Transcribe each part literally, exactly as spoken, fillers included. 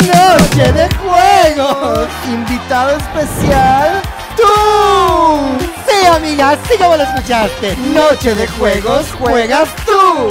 Noche de juegos. Invitado especial, tú. Sí, amiga, sí, como lo escuchaste. Noche de juegos, juegas tú.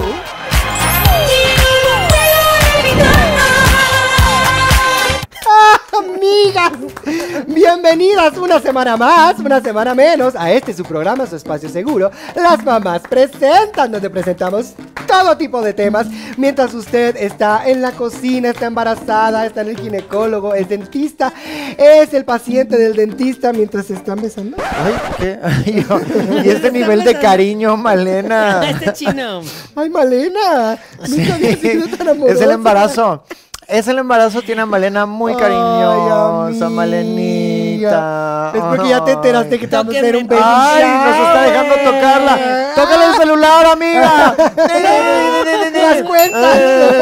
Amigas, bienvenidas una semana más, una semana menos a este su programa, su espacio seguro. Las mamás presentan, donde presentamos todo tipo de temas mientras usted está en la cocina, está embarazada, está en el ginecólogo, el dentista, es el paciente del dentista mientras se están besando. Ay, ¿qué? Ay, yo, y este nivel de cariño, Malena. Este chino. Ay, Malena, nunca había sido tan amorosa. Es el embarazo. Es el embarazo, tiene a Malena muy cariñosa, Ay, amiga. Malenita. Es porque ya te enteraste que te vamos a hacer un baby Ay, nos está dejando tocarla. Tócale el celular, amiga. Las cuentas.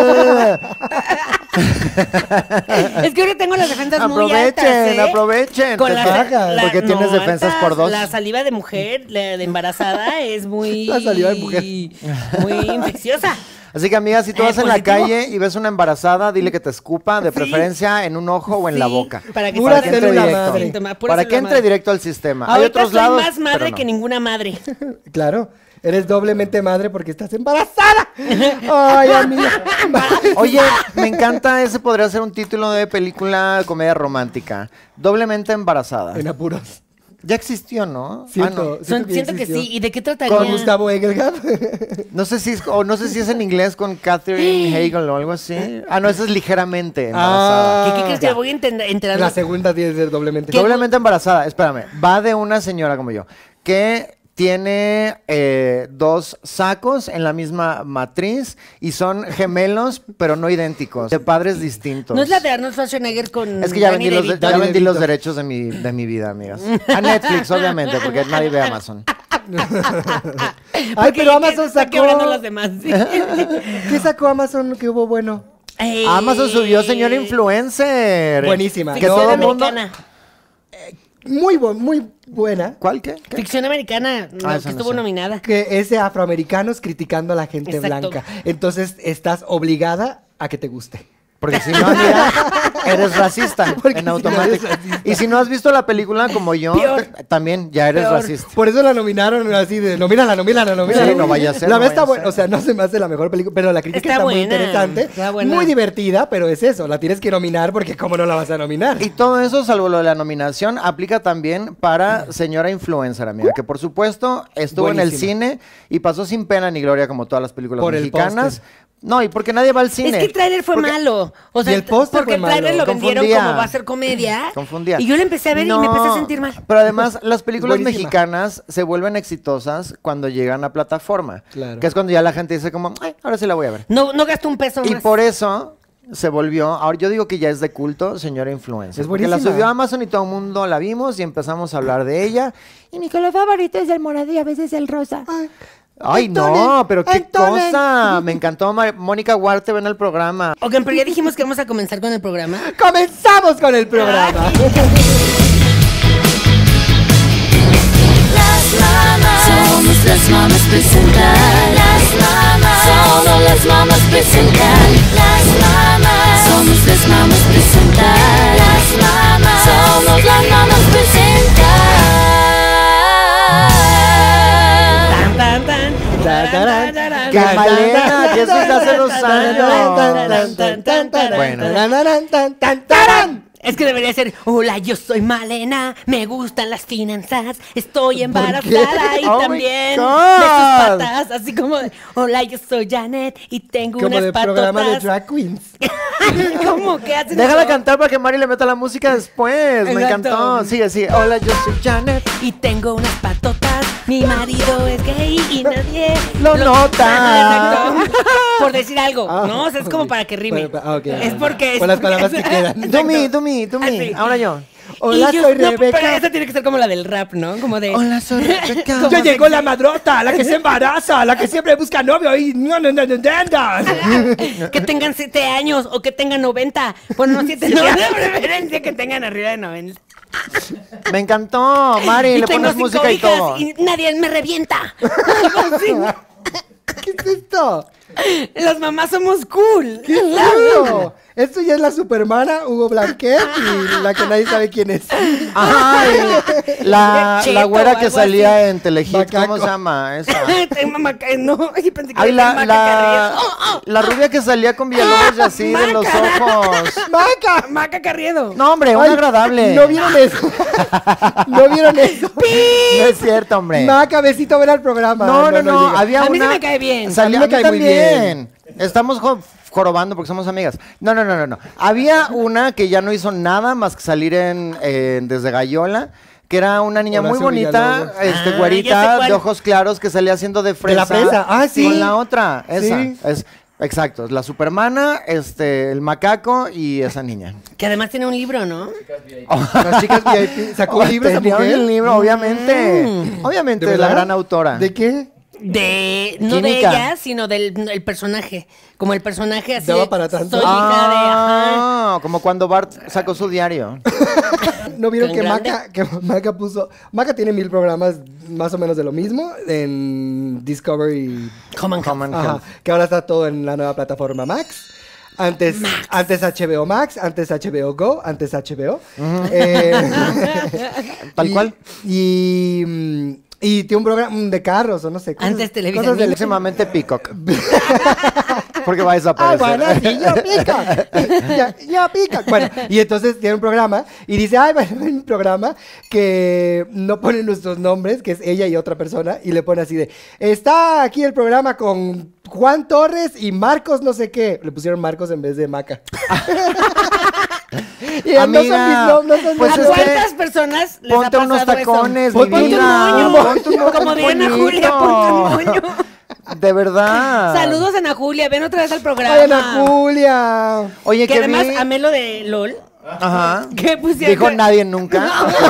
Es que ahora tengo las defensas muy altas, Aprovechen, ¿eh? aprovechen. Con Te la- pagan, la- porque no, tienes defensas altas. por dos. La saliva de mujer, la de embarazada, es muy... La saliva de mujer. Muy infecciosa. Así que, amiga, si tú Eh, vas en la positivo. calle y ves una embarazada, dile que te escupa, de Sí. preferencia en un ojo o en la Sí, boca. para que Pura salga entre célula directo. madre. síntoma, pura Para que célula entre madre. directo al sistema. Hay Ahorita otros soy lados, más madre pero no. que ninguna madre. Claro, eres doblemente madre porque estás embarazada. Ay, amiga. Oye, me encanta, ese podría ser un título de película comedia romántica. Doblemente embarazada. En apuros. Ya existió, ¿no? Siento, Ah, Son- que siento que existió. sí. ¿Y de qué trataría? Con Gustavo Engelhard. no. No sé si es, o no sé si es en inglés con Catherine Hagel o algo así. Ah, no, esa es ligeramente embarazada. ¿Qué, qué crees que ya. me voy a entender? enterar? La segunda tiene que ser doblemente. Doblemente embarazada, espérame. Va de una señora como yo, que tiene eh, dos sacos en la misma matriz y son gemelos, pero no idénticos, de padres distintos. ¿No es la de Arnold Schwarzenegger con Es que ya Danny vendí, los, de- DeVito? ya Danny vendí los DeVito. derechos de mi, de mi vida, amigas. A Netflix, obviamente, porque nadie ve Amazon. Ay, pero Amazon Está sacó. quebrando los demás. sí. ¿Qué sacó Amazon que hubo bueno? Ey. Amazon subió señor influencer. Buenísima. Que Ficción todo el mundo... americana. Muy, bu- muy buena. ¿Cuál qué? ¿Qué? Ficción americana, no, Ah, que esa no estuvo sé. nominada. Que es de afroamericanos criticando a la gente Exacto. blanca. Entonces estás obligada a que te guste. Porque si no, amiga, eres racista Porque en si no automático. eres racista. Y si no has visto la película como yo, Peor. t- también ya eres Peor. racista. Por eso la nominaron así de nomínala, nomínala, nomínala. Sí, no vaya a ser, La no verdad vaya está a buena, ser. o sea, no se me hace la mejor película, pero la crítica Está está, muy buena, interesante. está buena. Muy divertida, pero es eso, la tienes que nominar porque cómo no la vas a nominar. Y todo eso, salvo lo de la nominación, aplica también para señora influencer, amiga, que por supuesto estuvo en el Buenísima. cine y pasó sin pena ni gloria como todas las películas Por el mexicanas. póster. No, y porque nadie va al cine. Es que el tráiler fue Porque- malo. O sea, Y el póster porque fue el tráiler malo. lo vendieron Confundía. como va a ser comedia. Confundía. Y yo lo empecé a ver y me empecé a sentir mal. Pero además, las películas Buenísima. mexicanas se vuelven exitosas cuando llegan a plataforma. Claro. Que es cuando ya la gente dice como, ay, ahora sí la voy a ver. No, no gasto un peso Y más. por eso se volvió, ahora yo digo que ya es de culto, señora influencer. Es Porque la buenísima. subió a Amazon y todo el mundo la vimos y empezamos a hablar de ella. Y mi color favorito es el morado y a veces el rosa. Ay, Ay, Antonen, no, pero qué Antonen. cosa. Me encantó Mar- Mónica Huarte ven el programa. Ok, pero ya dijimos que vamos a comenzar con el programa. comenzamos con el programa. Las mamás, somos las mamás presentan. Las mamás, somos las mamás presentan. Las mamás, somos las mamás presentan. Las mamás, somos las mamás presentan. Tan, tan, tan. Tan, tarán, Tarán, ¡Qué tarán. Malena! Que eso es de hace dos años. Bueno. Tararán, tan, tan, tarán. Es que debería ser, hola, yo soy Malena, me gustan las finanzas, estoy embarazada y Oh my también God. de sus patas, así como de, hola, yo soy Janet y tengo Como unas de programa de patotas. drag queens. ¿Cómo? ¿Qué hacen? Déjala eso? cantar para que Mari le meta la música después. Me Exacto. encantó. Sigue, sigue. Hola, yo soy Janet. Y tengo unas patotas, mi marido es gay y nadie Lo nota. Exacto. Por decir algo, Ah, ¿no? O sea, es como ok. para que rime. Para- para- ah, ok. Es porque... Con las palabras que quedan. Do me, do me, do me. Así. Ahora yo. Hola, Y yo- soy no, Rebeca. pero esa tiene que ser como la del rap, ¿no? Como de... Hola, soy Rebeca. Como Ya de- llegó la madrota, la que se embaraza, la que siempre busca novio y no, no, no, no, no. Que tengan siete años o que tengan noventa. Bueno, no siete, no, de preferencia que tengan arriba de noventa. Me encantó. Mari, Y le tengo pones cinco música y hijas todo. y nadie me revienta. Sí. ¿Qué es esto? Las mamás somos cool. ¿Qué es esto? Esto ya es la supermana Hugo Blanquet y la que nadie sabe quién es. Ay, la, Cheto la güera o que algo salía así. en Telehit, Macaco. ¿cómo se llama esa? Tengo maca- no, yo pensé que Ay, era la, Maca la, Carriedo. Oh, oh, la rubia que salía con Villalobos y así de los ojos. ¡Maca! Maca Carriedo. No, hombre, un Ay, agradable. ¿No vieron eso? ¿No vieron eso? No es cierto, hombre. Maca, besito, ver al programa. No, no, no, llega. había A mí una... se me cae bien. Salía, A mí me cae muy también. Estamos jo- jorobando porque somos amigas. No, no, no, no, no. Había una que ya no hizo nada más que salir en, en Desde Gallola, que era una niña muy Horacio bonita, Villalobos. este, Ah, ya sé güerita, cuál. de ojos claros, que salía haciendo de De fresa. la fresa, ah, sí. Con la otra, esa. Sí. Es, exacto, es la supermana, este, el macaco y esa niña. Que además tiene un libro, ¿no? Las chicas V I P. ¿Sacó un libro esa Tenía mujer? un libro, obviamente. Mm. Obviamente, ¿De es la verdad? gran autora. ¿De qué? De, no de Química. ella, sino del el personaje. Como el personaje así. Daba de, para tanto. Soy hija de. Ajá. Ah, como cuando Bart sacó su diario. ¿No vieron ¿Tan que grande? Maca, que Maca puso... Maca tiene mil programas más o menos de lo mismo en Discovery. Come on, come Common Ajá, Health. que ahora está todo en la nueva plataforma Max. Antes, antes H B O Max, antes H B O Go, antes H B O. Eh, Tal y- cual. Y, mm, y tiene un programa de carros o no sé. cosas- Antes Televisa cosas del- Próximamente Peacock. Porque va a Ah, desaparecer. bueno, sí, yo pica. Ya, ya pica. Bueno, y entonces tiene un programa y dice, ay, bueno, un programa que no pone nuestros nombres, que es ella y otra persona, y le pone así de, está aquí el programa con Juan Torres y Marcos no sé qué. Le pusieron Marcos en vez de Maca. Y ya no son mis Amiga, nombres, no son pues mis ¿A es nombres. que- cuántas personas les Ponte ha unos pasado eso? tacones, mi Ponte un vida. moño. Ponte un moño Como Diana bonito. Julia, ponte un moño. De verdad. Saludos a Ana Julia, ven otra vez al programa. Ay, Ana Julia. Oye, Que que además vi- amé lo de LOL. Ajá. ¿Qué pusieron? Dijo nadie nunca.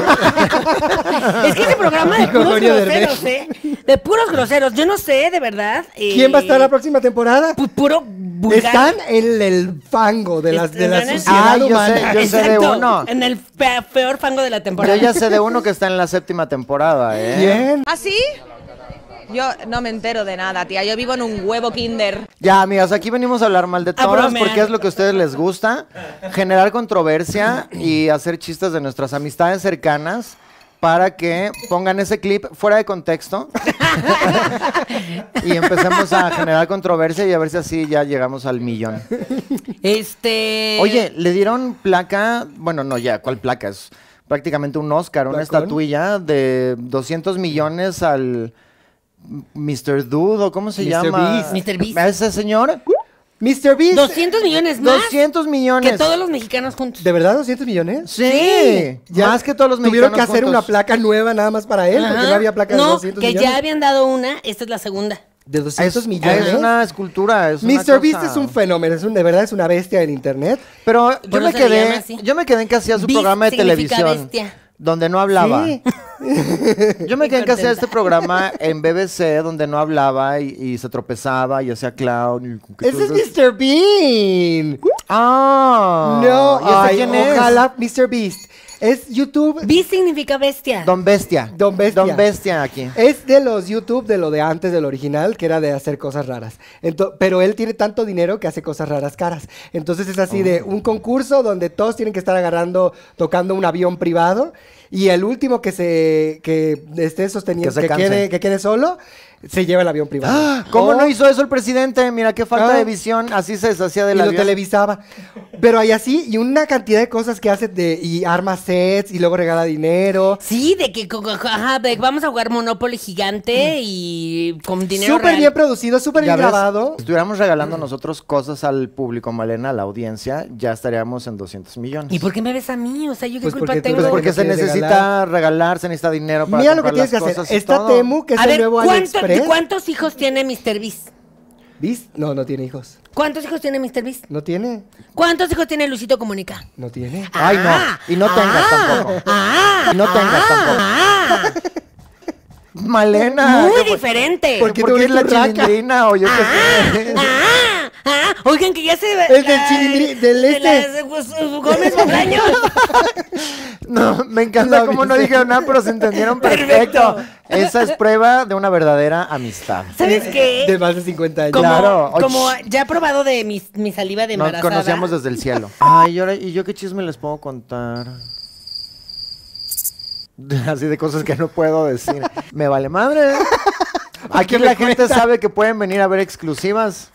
Es que ese programa de Dijo puros Eugenio groseros, ¿eh? De puros groseros. Yo no sé, de verdad. eh, ¿Quién va a estar la próxima temporada? pu- Puro vulgar. Están en el fango de, las, de la Están en- sociedad Ah, yo sé, humana. yo sé de Exacto, uno. En el pe- peor fango de la temporada. Yo ya sé de uno que está en la séptima temporada, ¿eh? ¿Quién? ¿Ah, sí? Yo no me entero de nada, tía. Yo vivo en un huevo kinder. Ya, amigas, aquí venimos a hablar mal de A todas bromear. porque es lo que a ustedes les gusta, generar controversia y hacer chistes de nuestras amistades cercanas para que pongan ese clip fuera de contexto y empecemos a generar controversia y a ver si así ya llegamos al millón. Este. Oye, le dieron placa, bueno, no, ya, ¿cuál placa? Es prácticamente un Oscar, una ¿Placón? estatuilla de doscientos millones al mister Dude, ¿o cómo se mister llama? Beast. mister Beast. ¿A ese señor? mister Beast. doscientos millones más doscientos millones. que todos los mexicanos juntos. ¿De verdad doscientos millones? Sí, Ya más que todos los Tuvieron mexicanos que hacer juntos. una placa nueva nada más para él, porque Ajá. no había placa de No, doscientos que millones. ya habían dado una, esta es la segunda. De doscientos Es, millones. es una escultura, es una mister Beast cosa. es un fenómeno, es un, de verdad es una bestia del internet. Pero yo Bueno, me se le llama quedé, así. yo me quedé en que hacía su Beast programa de significa televisión bestia. donde no hablaba. Sí. Yo me quedé en que hacía contenta. este programa en B B C donde no hablaba y, y se tropezaba y hacía clown. Y, Ese es mister Bean. Ah. No, ¿Y ese ay, quién es? ojalá mister Beast. Es YouTube. Beast significa bestia. Don Bestia. Don Bestia. Don Bestia aquí. Es de los YouTube de lo de antes del original, que era de hacer cosas raras. Ento- pero él tiene tanto dinero que hace cosas raras caras. Entonces es así Oh. de un concurso donde todos tienen que estar agarrando, tocando un avión privado. Y el último que se que esté sosteniendo, Que se que, canse. quede, que quede solo, se lleva el avión privado. ¡Ah! ¿Cómo O- no hizo eso el presidente? Mira qué falta Ah. de visión. Así se deshacía de y la lo televisaba. Pero hay así, y una cantidad de cosas que hace de, y arma sets, y luego regala dinero. Sí, de que co- co- ajá, de que vamos a jugar Monopoly gigante y con dinero Súper real. bien producido, súper Ya bien ves, grabado. si estuviéramos regalando nosotros cosas al público, Malena, a la audiencia, ya estaríamos en doscientos millones. ¿Y por qué me ves a mí? O sea, ¿yo qué Pues culpa porque tú tengo? Pues eres porque se quieres necesita regalar. regalar, se necesita dinero para Mira lo que comprar tienes que las hacer. cosas y Está todo. Temu, que es A el ver, nuevo ¿cuánto- AliExpress. ¿cuántos hijos tiene mister Beast? ¿Beast? No, no tiene hijos. ¿Cuántos hijos tiene mister Beast? ¿No tiene? ¿Cuántos hijos tiene Luisito Comunica? No tiene. Ay, no. Y no tengas tampoco. Ah, Y no tengas tampoco. ah, Malena. muy ¿qué- diferente. ¿Por qué ¿Por te qué es volviste la urraca? chilindrina o yo qué sé? Ah, Ah, oigan que ya se... El del chilindri- del de este. las, pues, Gómez Bolaños. No, me encanta No cómo no viste. dijeron nada, pero se entendieron perfecto. Esa es prueba de una verdadera amistad. ¿Sabes qué? De más de cincuenta años. Como, Claro. como ya he probado de mi, mi saliva de Nos embarazada. conocíamos desde el cielo. Ay, ¿y, ahora, ¿y yo qué chisme les puedo contar? Así de cosas que no puedo decir. Me vale madre. Aquí qué la me gente cuentas? sabe que pueden venir a ver exclusivas.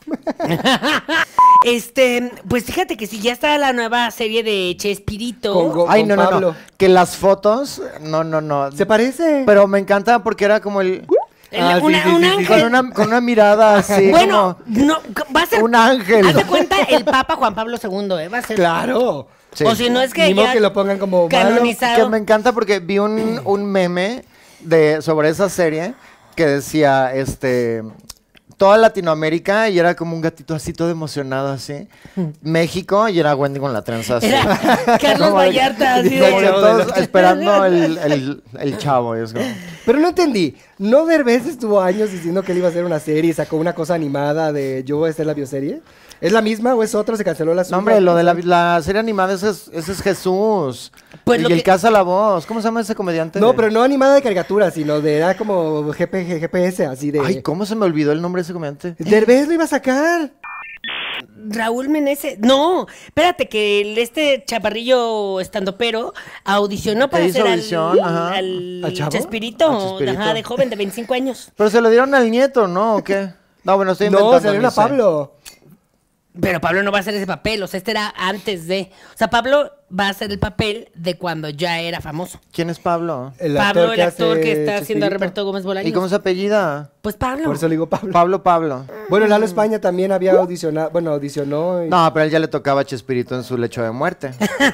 Este, pues fíjate que si ya está la nueva serie de Chespirito. Con Go- Ay, no, no, no. Pablo. Que las fotos, no, no, no. ¿Se parece? Pero me encanta porque era como el... el- Ah, sí, una- sí, un sí, sí. ángel. Con una, con una mirada así Bueno, como... no, va a ser. un ángel. Haz de cuenta el Papa Juan Pablo segundo, ¿eh? Va a ser. Claro. Sí. O si no es que Ni modo ya que lo pongan como malo. canonizado. Que me encanta porque vi un, un meme de, sobre esa serie que decía, este, toda Latinoamérica y era como un gatito así todo emocionado así. México y era Wendy con la trenza así. Era Carlos Como de- Vallarta, así de- como de todos esperando el, el, el chavo. Y es como, Pero no entendí. ¿No Derbez estuvo años diciendo que él iba a hacer una serie y sacó una cosa animada de yo voy a hacer la bioserie? ¿Es la misma o es otra? ¿Se canceló la suya? no, hombre, lo de la, la serie animada, ese es, ese es Jesús. Pues y lo el que- que hace la voz. ¿Cómo se llama ese comediante? No, pero no animada de caricatura, sino de era como G P G, G P S, así de... Ay, ¿cómo se me olvidó el nombre de ese comediante? Derbez lo iba a sacar. Raúl Meneses. No, espérate, que el- este chaparrillo estandopero audicionó para ¿Qué hizo ser al, audición? Ajá. al ¿Al chavo? Chespirito, Al Chespirito. ajá, de joven, de veinticinco años. Pero se lo dieron al nieto, ¿no? ¿O qué? No, bueno, estoy inventando. No, se le dio ni a sé. Pablo. Pero Pablo no va a hacer ese papel, o sea, este era antes de. O sea, Pablo va a hacer el papel de cuando ya era famoso. ¿Quién es Pablo? El Pablo, actor el actor que hace está haciendo a Chespirito. Roberto Gómez Bolaños. ¿Y cómo se apellida? Pues Pablo. Por eso le digo Pablo. Pablo Pablo. Bueno, Lalo España también había audicionado, bueno, audicionó. y- No, pero a él ya le tocaba a Chespirito en su lecho de muerte.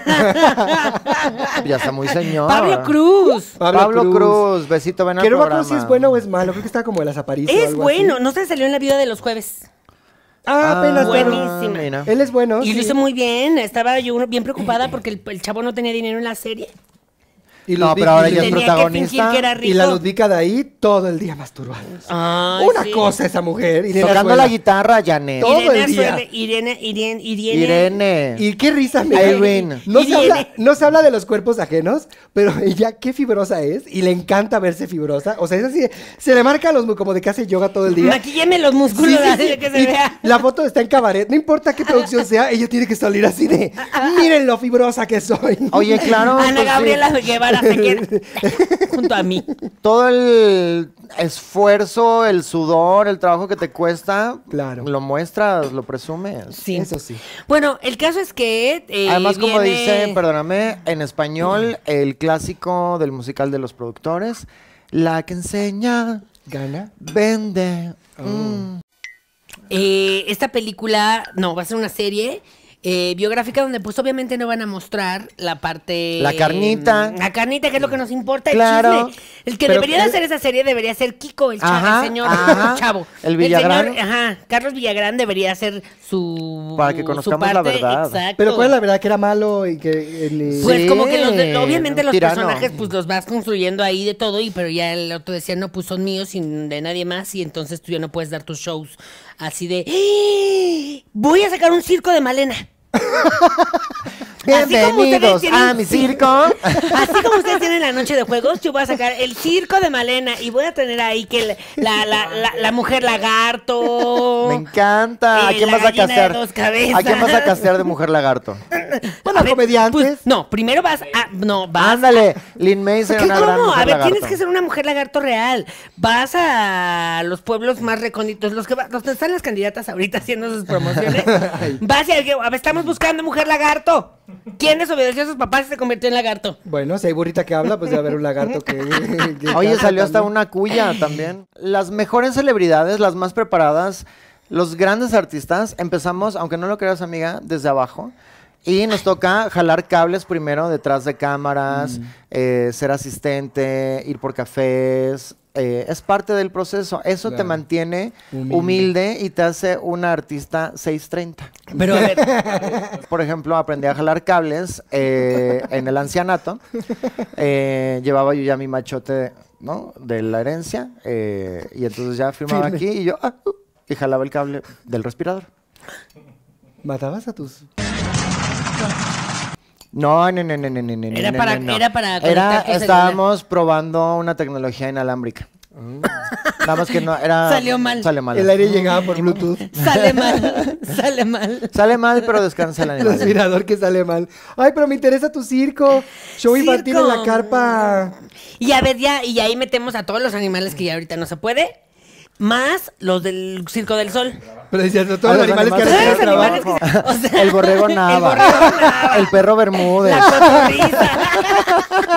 Ya está muy señor. Pablo Cruz. Pablo, Cruz. Besito, ven al Que no me programa. acuerdo si es bueno o es malo. Creo que está como de las Aparicio. o Es algo bueno, así. no se salió en la vida de los jueves. Ah, apenas. bueno. pero- Buenísima. mira. Él es bueno. Y sí. lo hizo muy bien. Estaba yo bien preocupada porque el, el chavo no tenía dinero en la serie. Y No, Ludwig- pero ahora y- ya es Tenía protagonista. que fingir que era rico. Y la Ludvica de ahí todo el día masturbándose. Ay, Una sí. cosa esa mujer. Irene Tocando Azuela. la guitarra, Janet. Todo Irene el día. Azuela- Irene, Irene, Irene. Irene. Y qué risa me Irene. No se, Irene. habla, no se habla de los cuerpos ajenos, pero ella qué fibrosa es y le encanta verse fibrosa. O sea, es así, se le marca los mu- como de que hace yoga todo el día. Maquilleme los músculos Sí, sí, así sí. de que se Y vea. la foto está en cabaret, no importa qué producción sea, ella tiene que salir así de, miren lo fibrosa que soy. Oye, claro. Ana pues sí. Gabriela Guevara se queda junto a mí. Todo el esfuerzo, el sudor, el trabajo que te cuesta, Claro. lo muestras, lo presumes. Sí. Eso sí. Bueno, el caso es que. eh, Además, como viene- dice, perdóname, en español, el clásico del musical de los productores, la que enseña, Gana. vende. Mm. eh, esta película, no, va a ser una serie. eh, biográfica donde pues obviamente no van a mostrar la parte... La carnita. La carnita, que es lo que nos importa, el Claro. chisme. El que Pero debería de él- hacer esa serie debería ser Kiko, el, chavo, Ajá, el señor ajá. el chavo. El Villagrán. señor, ajá, Carlos Villagrán debería ser su... Para que su conozcamos la parte, verdad. Exacto. Pero cuál es la verdad que era malo y que... el- Pues Sí, como que los de- obviamente los tirano. personajes pues los vas construyendo ahí de todo y pero ya el otro decía no pues son míos y de nadie más y entonces tú ya no puedes dar tus shows así de ¡Ah! Voy a sacar un circo de Malena. Así como ustedes Bienvenidos tienen- a mi circo. Así como ustedes tienen la noche de juegos, yo voy a sacar el circo de Malena y voy a tener ahí que la, la, la, la mujer lagarto. Me encanta. ¿A Eh, quién la vas a gallina de castear? dos cabezas. ¿A quién vas a castear de mujer lagarto? Bueno, A ver, comediantes. pues, no, primero vas a... No, vas Ándale, Lin May será ¿Qué, una gran cómo? mujer A ver, lagarto. tienes que ser una mujer lagarto real. Vas a los pueblos más recónditos, los que va- donde están las candidatas ahorita haciendo sus promociones. Vas y alguien, a ver, estamos buscando mujer lagarto. ¿Quién desobedeció a sus papás y se convirtió en lagarto? Bueno, si hay burrita que habla, pues debe haber un lagarto que... que Oye, canta salió hasta también. una cuya también. Las mejores celebridades, las más preparadas, los grandes artistas, empezamos, aunque no lo creas, amiga, desde abajo. Y nos toca jalar cables primero detrás de cámaras, eh, ser asistente, ir por cafés. eh, es parte del proceso. Eso te Claro. mantiene Humilde. humilde. y te hace una artista seiscientos treinta. Pero a ver, Por ejemplo, aprendí a jalar cables eh, en el ancianato. Eh, llevaba yo ya mi machote, ¿no? De la herencia. eh, y entonces ya firmaba Firme. aquí y yo... ah, uh, y jalaba el cable del respirador. ¿Matabas a tus...? No, no, no, no, no, no, no, Era no, para- no, no. era para Era, conectar tu estábamos probando una tecnología inalámbrica. Nada más que no, era... Salió mal. Sale mal. El aire llegaba por Bluetooth. Sale mal, sale mal. Sale mal, pero descansa el El animal. aspirador que sale mal. Ay, pero me interesa tu circo. Show infantil en la carpa. Y a ver, ya, y ahí metemos a todos los animales que ya ahorita no se puede, más los del Circo del Sol. Pero decías, no, todos Ah, los los animales que animales. hacen Todos los trabajo. animales que- o sea, El borrego nava. El borrego nava. El perro Bermúdez. La cotorriza.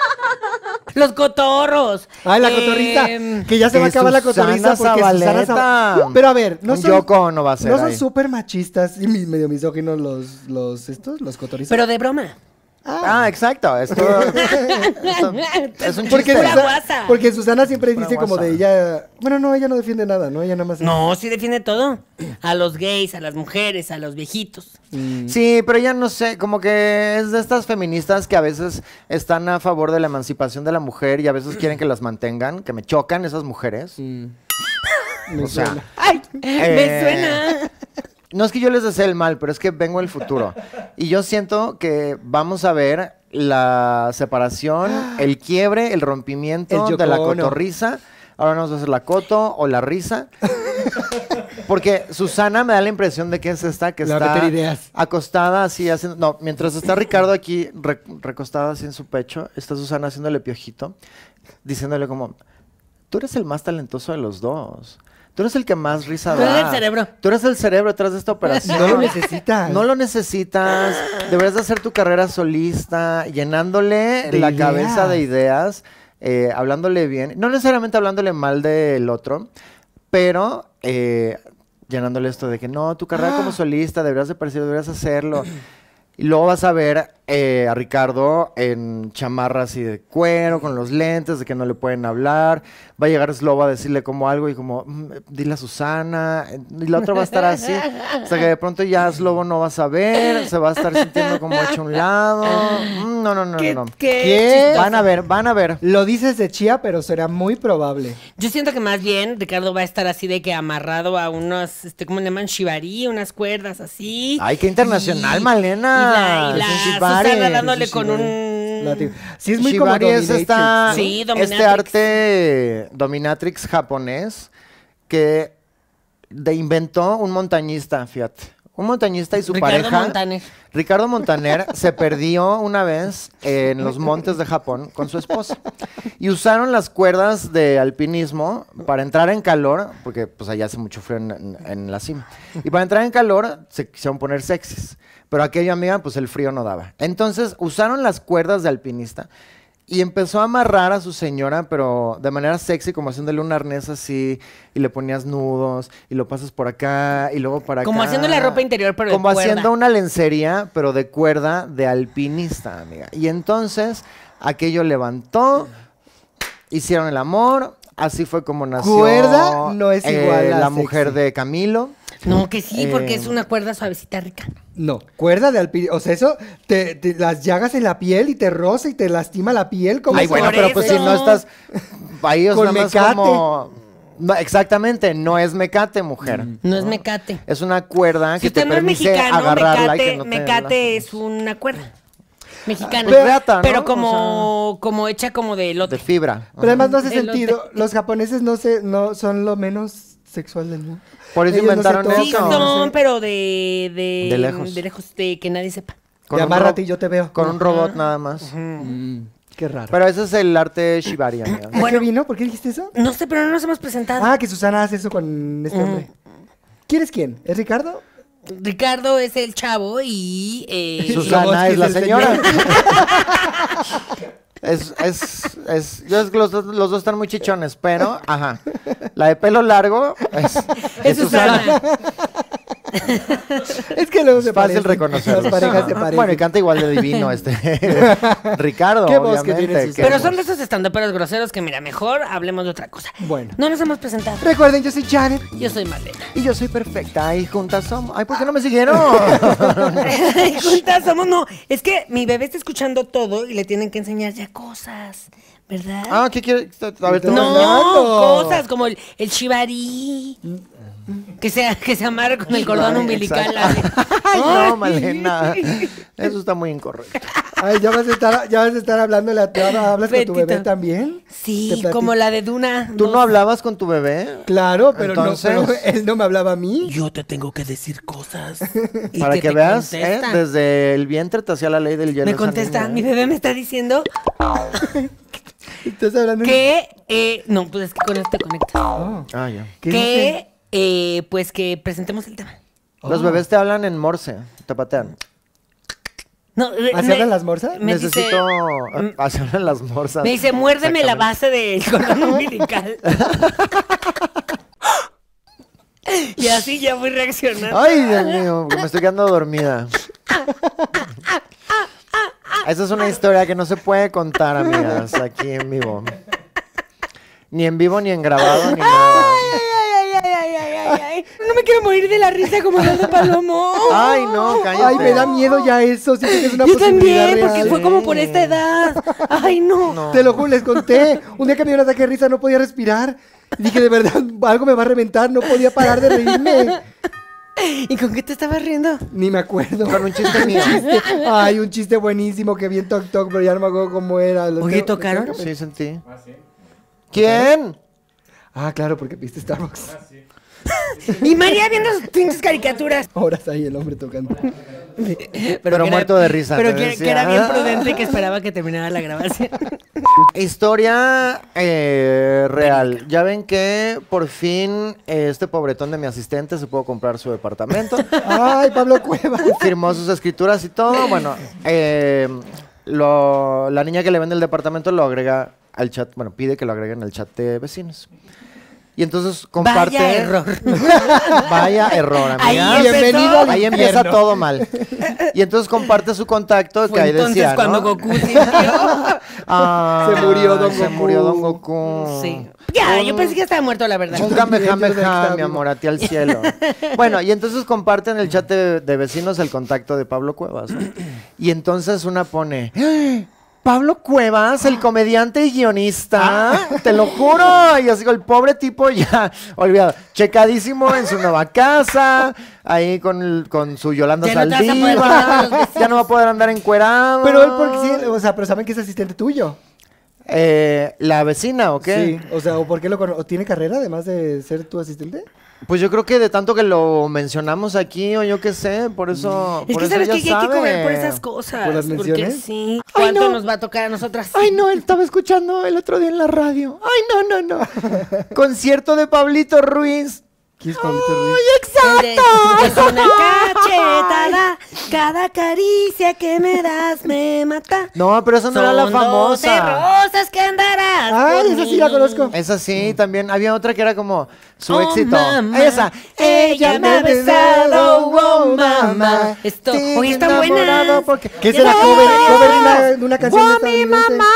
Los cotorros. Ay, la Em, cotorriza. Que ya se que va a acabar la Susana cotorriza porque Susana Zabaleta. Zab- Pero a ver, no Un son... Yoko no va a ser No son ahí. súper machistas y mi- medio misóginos los, los, estos, los cotorrizas. Pero de broma. Ah, exacto. Esto, esto es un Porque, chiste. Pura Susana, guasa. porque Susana siempre Pura dice como guasa. de ella... Bueno, no, ella no defiende nada, ¿no? Ella nada más... No, sí defiende todo. A los gays, a las mujeres, a los viejitos. Sí, pero ya no sé, como que es de estas feministas que a veces están a favor de la emancipación de la mujer y a veces quieren que las mantengan, que me chocan esas mujeres. Me O sea, suena. ¡Ay! Eh, Me suena. No es que yo les desee el mal, pero es que vengo del futuro. Y yo siento que vamos a ver la separación, el quiebre, el rompimiento El de la Yoko Ono. cotorrisa. Ahora vamos a hacer la coto o la risa. Porque Susana me da la impresión de que es esta que Le va a está meter ideas. acostada así haciendo... No, mientras está Ricardo aquí re- recostado así en su pecho, está Susana haciéndole piojito, diciéndole como, tú eres el más talentoso de los dos. Tú eres el que más risa Tú eres da. el cerebro. Tú eres el cerebro detrás de esta operación. No lo necesitas. No lo necesitas. Deberías de hacer tu carrera solista, llenándole De la ideas. cabeza de ideas, eh, hablándole bien. No necesariamente hablándole mal del otro, pero eh, llenándole esto de que no, tu carrera como solista deberías de parecer, deberías hacerlo. Y luego vas a ver eh, a Ricardo en chamarras y de cuero, con los lentes, de que no le pueden hablar. Va a llegar Slobo a decirle como algo y como, "Mm, dile a Susana". Y la otra va a estar así. Hasta que de pronto ya Slobo no va a saber, se va a estar sintiendo como hecho a un lado. Mm, No, no, no, ¿Qué, no. no. qué ¿Qué? chistoso. Van a ver, van a ver. Lo dices de chía, pero será muy probable. Yo siento que más bien Ricardo va a estar así de que amarrado a unos, este, ¿cómo le llaman? Shibari, unas cuerdas así. Ay, qué internacional, Y- Malena. Y la, y la Es un shibari. Susana dándole Es un con shibari. un... La ti- Sí, es muy Shibari como es dominatrix, esta- ¿no? Sí, este dominatrix. arte dominatrix japonés que de inventó un montañista, fíjate. Un montañista y su Ricardo pareja. Montaner. Ricardo Montaner se perdió una vez en los montes de Japón con su esposa. Y usaron las cuerdas de alpinismo para entrar en calor, porque pues allá hace mucho frío en, en- en la cima. Y para entrar en calor se quisieron poner sexys. Pero aquella amiga, pues el frío no daba. Entonces usaron las cuerdas de alpinista y empezó a amarrar a su señora, pero de manera sexy, como haciéndole un arnés así, y le ponías nudos, y lo pasas por acá, y luego para acá. Como haciéndole ropa interior, pero de Como cuerda. haciendo una lencería, pero de cuerda de alpinista, amiga. Y entonces, aquello levantó, hicieron el amor, así fue como nació... Cuerda no es igual a la sexy. mujer de Camilo. No, que sí, porque Eh, es una cuerda suavecita rica. No, cuerda de alpinismo. O sea, eso, te, te- las llagas en la piel y te roza y te lastima la piel. Como Ay, si- bueno, por pero pues si eso. no estás... Ahí es Con nada más mecate. como... No, exactamente, no es mecate, mujer. No es mecate. Es una cuerda Si que usted te no es permite mexicano, agarrarla y mecate, que no te mecate lastimes. es una cuerda. Mexicana. Pues reata, ¿no? Pero O como, como hecha como de De elote. fibra. Pero además no hace Elote. sentido. Los japoneses no se, no son lo menos sexual del mundo. Por eso Ellos no se inventaron tocan, Sí, eso. no son, sé. pero de, de... De lejos. De lejos, de que nadie sepa. Te un amárrate ro- y yo te veo. Con un robot nada más. Mm, qué raro. Pero ese es el arte shibari, amiga. ¿A qué vino? ¿Por qué dijiste eso? No sé, pero no nos hemos presentado. Ah, que Susana hace eso con este hombre. ¿Quién es quién? ¿Es Ricardo? Ricardo es el chavo y... eh, Susana Slobodsky es la es el señora. señor. Es, es, es, yo es que los, dos- los dos están muy chichones, pero, ajá. La de pelo largo es, es es Susana. Susana. Es que luego se Es fácil parecen. reconocerlos. Las parejas se parecen. Bueno, y canta igual de divino este Ricardo, Qué voz que obviamente. tiene qué Susana. Pero son voz. de esos estandoperos groseros que, mira, mejor hablemos de otra cosa. Bueno. No nos hemos presentado. Recuerden, yo soy Janet. Yo soy Malena. Y yo soy perfecta y juntas somos. Ay, ¿por qué no me siguieron? Ay, juntas somos, no. Es que mi bebé está escuchando todo y le tienen que enseñar ya cosas, ¿verdad? Ah, ¿qué quieres? A ver, te voy a no, enseñar. hablando. cosas como el, el shibari. Que se, que se amarre con el cordón Ay, umbilical. exacto. así. Ay, no, Ay. Malena. Eso está muy incorrecto. Ay, ya vas a estar, ya vas a estar hablando, la, ¿hablas con tu bebé Betito. también? Sí, ¿Te platico? como la de Duna. ¿Tú dos. no hablabas con tu bebé? Claro, pero, Entonces- no, pero él no me hablaba a mí. Yo te tengo que decir cosas. Y Para que, te veas, ¿eh? contesta. Desde el vientre te hacía la ley del hielo. Me esa contesta, niña, ¿eh? mi bebé me está diciendo ¿Estás hablando en- que, eh, no, pues es que con esto te conectas. Oh, Ah, ya. ¿qué dice? Que, eh, pues que presentemos el tema. Los bebés te hablan en morse, te patean. No, eh, ¿Así me- hablan las morsas? me Necesito... dice- ah, Así hablan las morsas. Me dice, muérdeme la Exactamente. base del cordón umbilical. Y así ya voy reaccionando. Ay, Dios mío, que me estoy quedando dormida. Esa es una historia que no se puede contar, amigas, aquí en vivo. Ni en vivo, ni en grabado, ni nada. Ay, ay, ay, ay, ay, ay, ay. No me quiero morir de la risa como la de Palomo. Ay, no, cállate. Ay, me da miedo ya eso, siento que es una Yo posibilidad también, porque real. fue como por esta edad. Ay, no. No. Te lo juro, les conté. Un día que me dio un ataque de risa, no podía respirar. Dije, de verdad, algo me va a reventar, no podía parar de reírme. ¿Y con qué te estabas riendo? Ni me acuerdo. Con un chiste mío. Ay, un chiste buenísimo que vi en Tok Tok, pero ya no me acuerdo cómo era. Lo Oye, tengo- ¿tocaron? lo tengo que- Sí, sentí. ¿Quién? Ah, claro, porque viste Starbucks. Y María viendo sus pinches caricaturas. Horas ahí el hombre tocando. Pero que muerto de risa, Pero te que, decía. que era bien prudente y que esperaba que terminara la grabación. Historia eh, real. Ya ven que por fin eh, este pobretón de mi asistente se pudo comprar su departamento. Ay, Pablo Cuevas. Firmó sus escrituras y todo. Bueno, eh, lo- la niña que le vende el departamento lo agrega al chat. Bueno, pide que lo agreguen al chat de vecinos. Y entonces comparte. Vaya error. Vaya error, amiga. Ahí empezó. Bienvenido al Ahí empieza infierno. todo mal. Y entonces comparte su contacto que Fue ahí entonces decía, cuando ¿no? Goku sintió. Ah, Se murió Don Se Goku. murió Don Goku. Sí. Ya, yo pensé que estaba muerto, la verdad. Un también, yo pensé que kamehameha, estaba mi vivo. amor, a ti al cielo. Bueno, y entonces comparten en el chat de, de vecinos el contacto de Pablo Cuevas, ¿no? Y entonces una pone... ¡Ah! Pablo Cuevas, el comediante y guionista, te lo juro. Y así el pobre tipo ya, olvidado, checadísimo en su nueva casa, ahí con, el- con su Yolanda Ya no te vas a poder cuidar a los Saldívar, vecinos. ya no va a poder andar encuerado. Pero él, porque sí, o sea, pero saben que es asistente tuyo. Eh, ¿La vecina o qué? Sí, o sea, ¿o por qué lo cono- o tiene carrera además de ser tu asistente? Pues yo creo que de tanto que lo mencionamos aquí, o yo qué sé, por eso. Es por que eso sabes ya que hay que sabe. cobrar por esas cosas. ¿Por las porque menciones? sí. Ay, ¿Cuánto no. nos va a tocar a nosotras? Ay, no, él estaba escuchando el otro día en la radio. Ay, no, no, no. Concierto de Pablito Ruiz. ¿Quién es Pablito Ruiz? Exacto. Es una cachetada. Cada caricia que me das me mata. No, pero esa no era la Son doce famosa. rosas que andarás. Ay, por esa sí la mí. conozco. Esa sí, también. Había otra que era como su Oh, éxito. mamá, Esa. Ella me ha besado, oh, mamá. Esto, Sí, oye, están enamorado buenas. porque- ¿Qué será Oh, cover, cover de una, de una canción oh, mi estadounidense? mamá.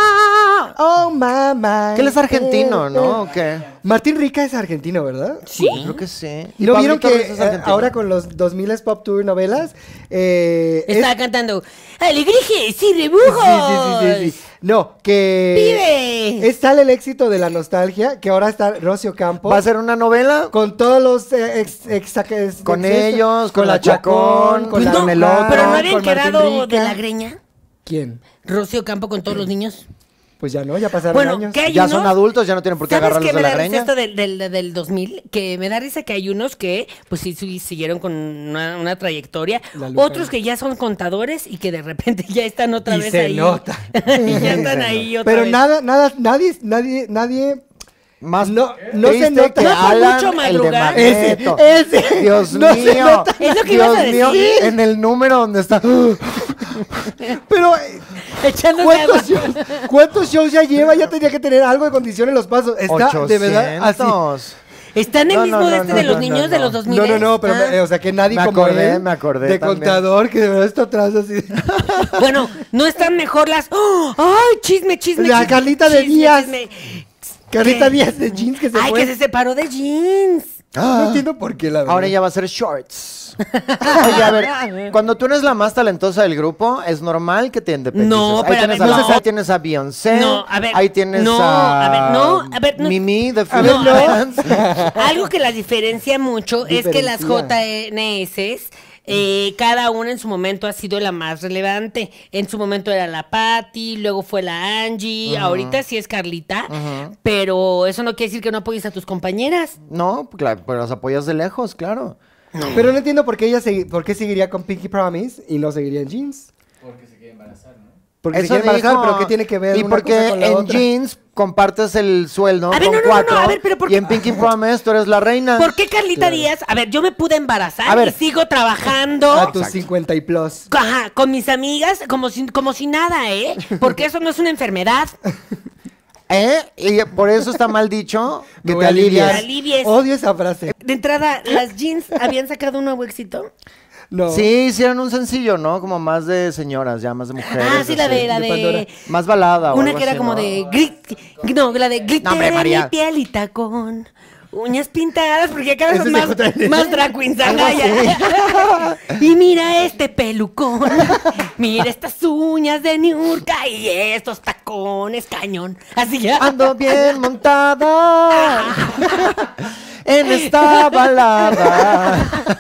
Oh, mamá. Que él es argentino, Eh, ¿no? eh. ¿O qué? Martín Rica es argentino, ¿verdad? Sí. Creo que sí. ¿Y no vieron Pablito que Ruiz es eh, argentino. ahora con los dos mil Pop Tour novelas eh, es- Estaba cantando Alegrijes y rebujos. Sí, sí, sí, sí, sí. No, que ¡Vive! es tal el éxito de la nostalgia que ahora está Rocio Campos ¿Va a ser una novela? con todos los eh, ex, ex- ex- Con ex- ellos, con la la Chacón, con pues la no, Loca, el otro, Pero no habían con Martín quedado de Rica. la greña. ¿Quién? Rocío Campo con todos los niños. Pues ya no, ya pasaron Bueno, años. ¿qué hay Ya unos? son adultos, ya no tienen por qué ¿Sabes agarrarlos qué me de la da risa greña. esto del, del, del dos mil? Que me da risa que hay unos que, pues sí, sí, siguieron con una, una trayectoria. La Luca. Otros que ya son contadores y que de repente ya están otra Y vez se ahí. nota. Y ya están ahí otra Pero vez. nada, nada, nadie, nadie, nadie. Más No, no se triste nota. que No fue Alan, mucho el de madrugar. Magneto. Ese, ese. Dios No se mío. nota. Es lo que Dios ibas a mío, decir. en el número donde está. Pero eh, Echándose agua. ¿cuántos shows, ¿cuántos shows ya lleva? Ya tenía que tener algo de condición en los pasos. Está de verdad así. ochocientos. ¿Está en el No, mismo no, de no, este no, de los no, niños no, de no. los dos mil? No, no, no, pero Ah. me- o sea que nadie Me como acordé, él, me acordé de también. contador que de verdad está atrás así. Bueno, no están mejor las. ¡Oh! ¡Ay, chisme, chisme! La chisme, Carlita de chisme, Díaz. chisme! Carlita ¿Qué? Díaz de jeans que se Ay, fue. que se separó de jeans. No entiendo por qué, la verdad. Ahora ella va a hacer shorts. Oye, a ver, cuando tú eres la más talentosa del grupo, es normal que te independices. No, ahí pero a tienes ver, a, no. ahí tienes a Beyoncé, No, a ver, ahí tienes no, a, a ver, no, a ver, no. Mimi de A ver, Food no. Dance. Algo que las diferencia mucho es que las Diferencia. J N S, eh, cada una en su momento ha sido la más relevante. En su momento era la Patty, luego fue la Angie, ahorita sí es Carlita, pero eso no quiere decir que no apoyes a tus compañeras. No, claro, pero las apoyas de lejos, claro. Pero no entiendo por qué ella segui- por qué seguiría con Pinky Promise y no seguiría en Jeans. Porque se quiere embarazar, ¿no? Porque se Eso quiere embarazar, dijo. pero ¿qué tiene que ver Y una porque cosa con la en otra? Jeans compartes el sueldo A ver, con no, no, no, cuatro. no, a ver, pero ¿por y qué? en Pinky Promise tú eres la reina. ¿Por qué Carlita Díaz? A ver, yo me pude embarazar A ver. y sigo trabajando. A tus cincuenta y plus. Ajá, con mis amigas como si, como si nada, ¿eh? Porque eso no es una enfermedad. ¿Eh? Y por eso está mal dicho Me que voy te a alivias. Te alivies. Odio esa frase. De entrada, las jeans habían sacado un nuevo éxito. No. Sí, hicieron un sencillo, ¿no? Como más de señoras, ya más de mujeres. Ah, sí, la así. de, la de Pandora. de... Más balada o Una algo que era así, como ¿no? de... Grit, no, la de glitter No, hombre, en María. mi piel y tacón. Uñas pintadas, porque cada vez Ese son es más, de J N S. más drag queens, Algo Anaya. Y mira este pelucón. Mira estas uñas de Niurka y estos tacones cañón. Así ya. Ando bien montada en esta balada.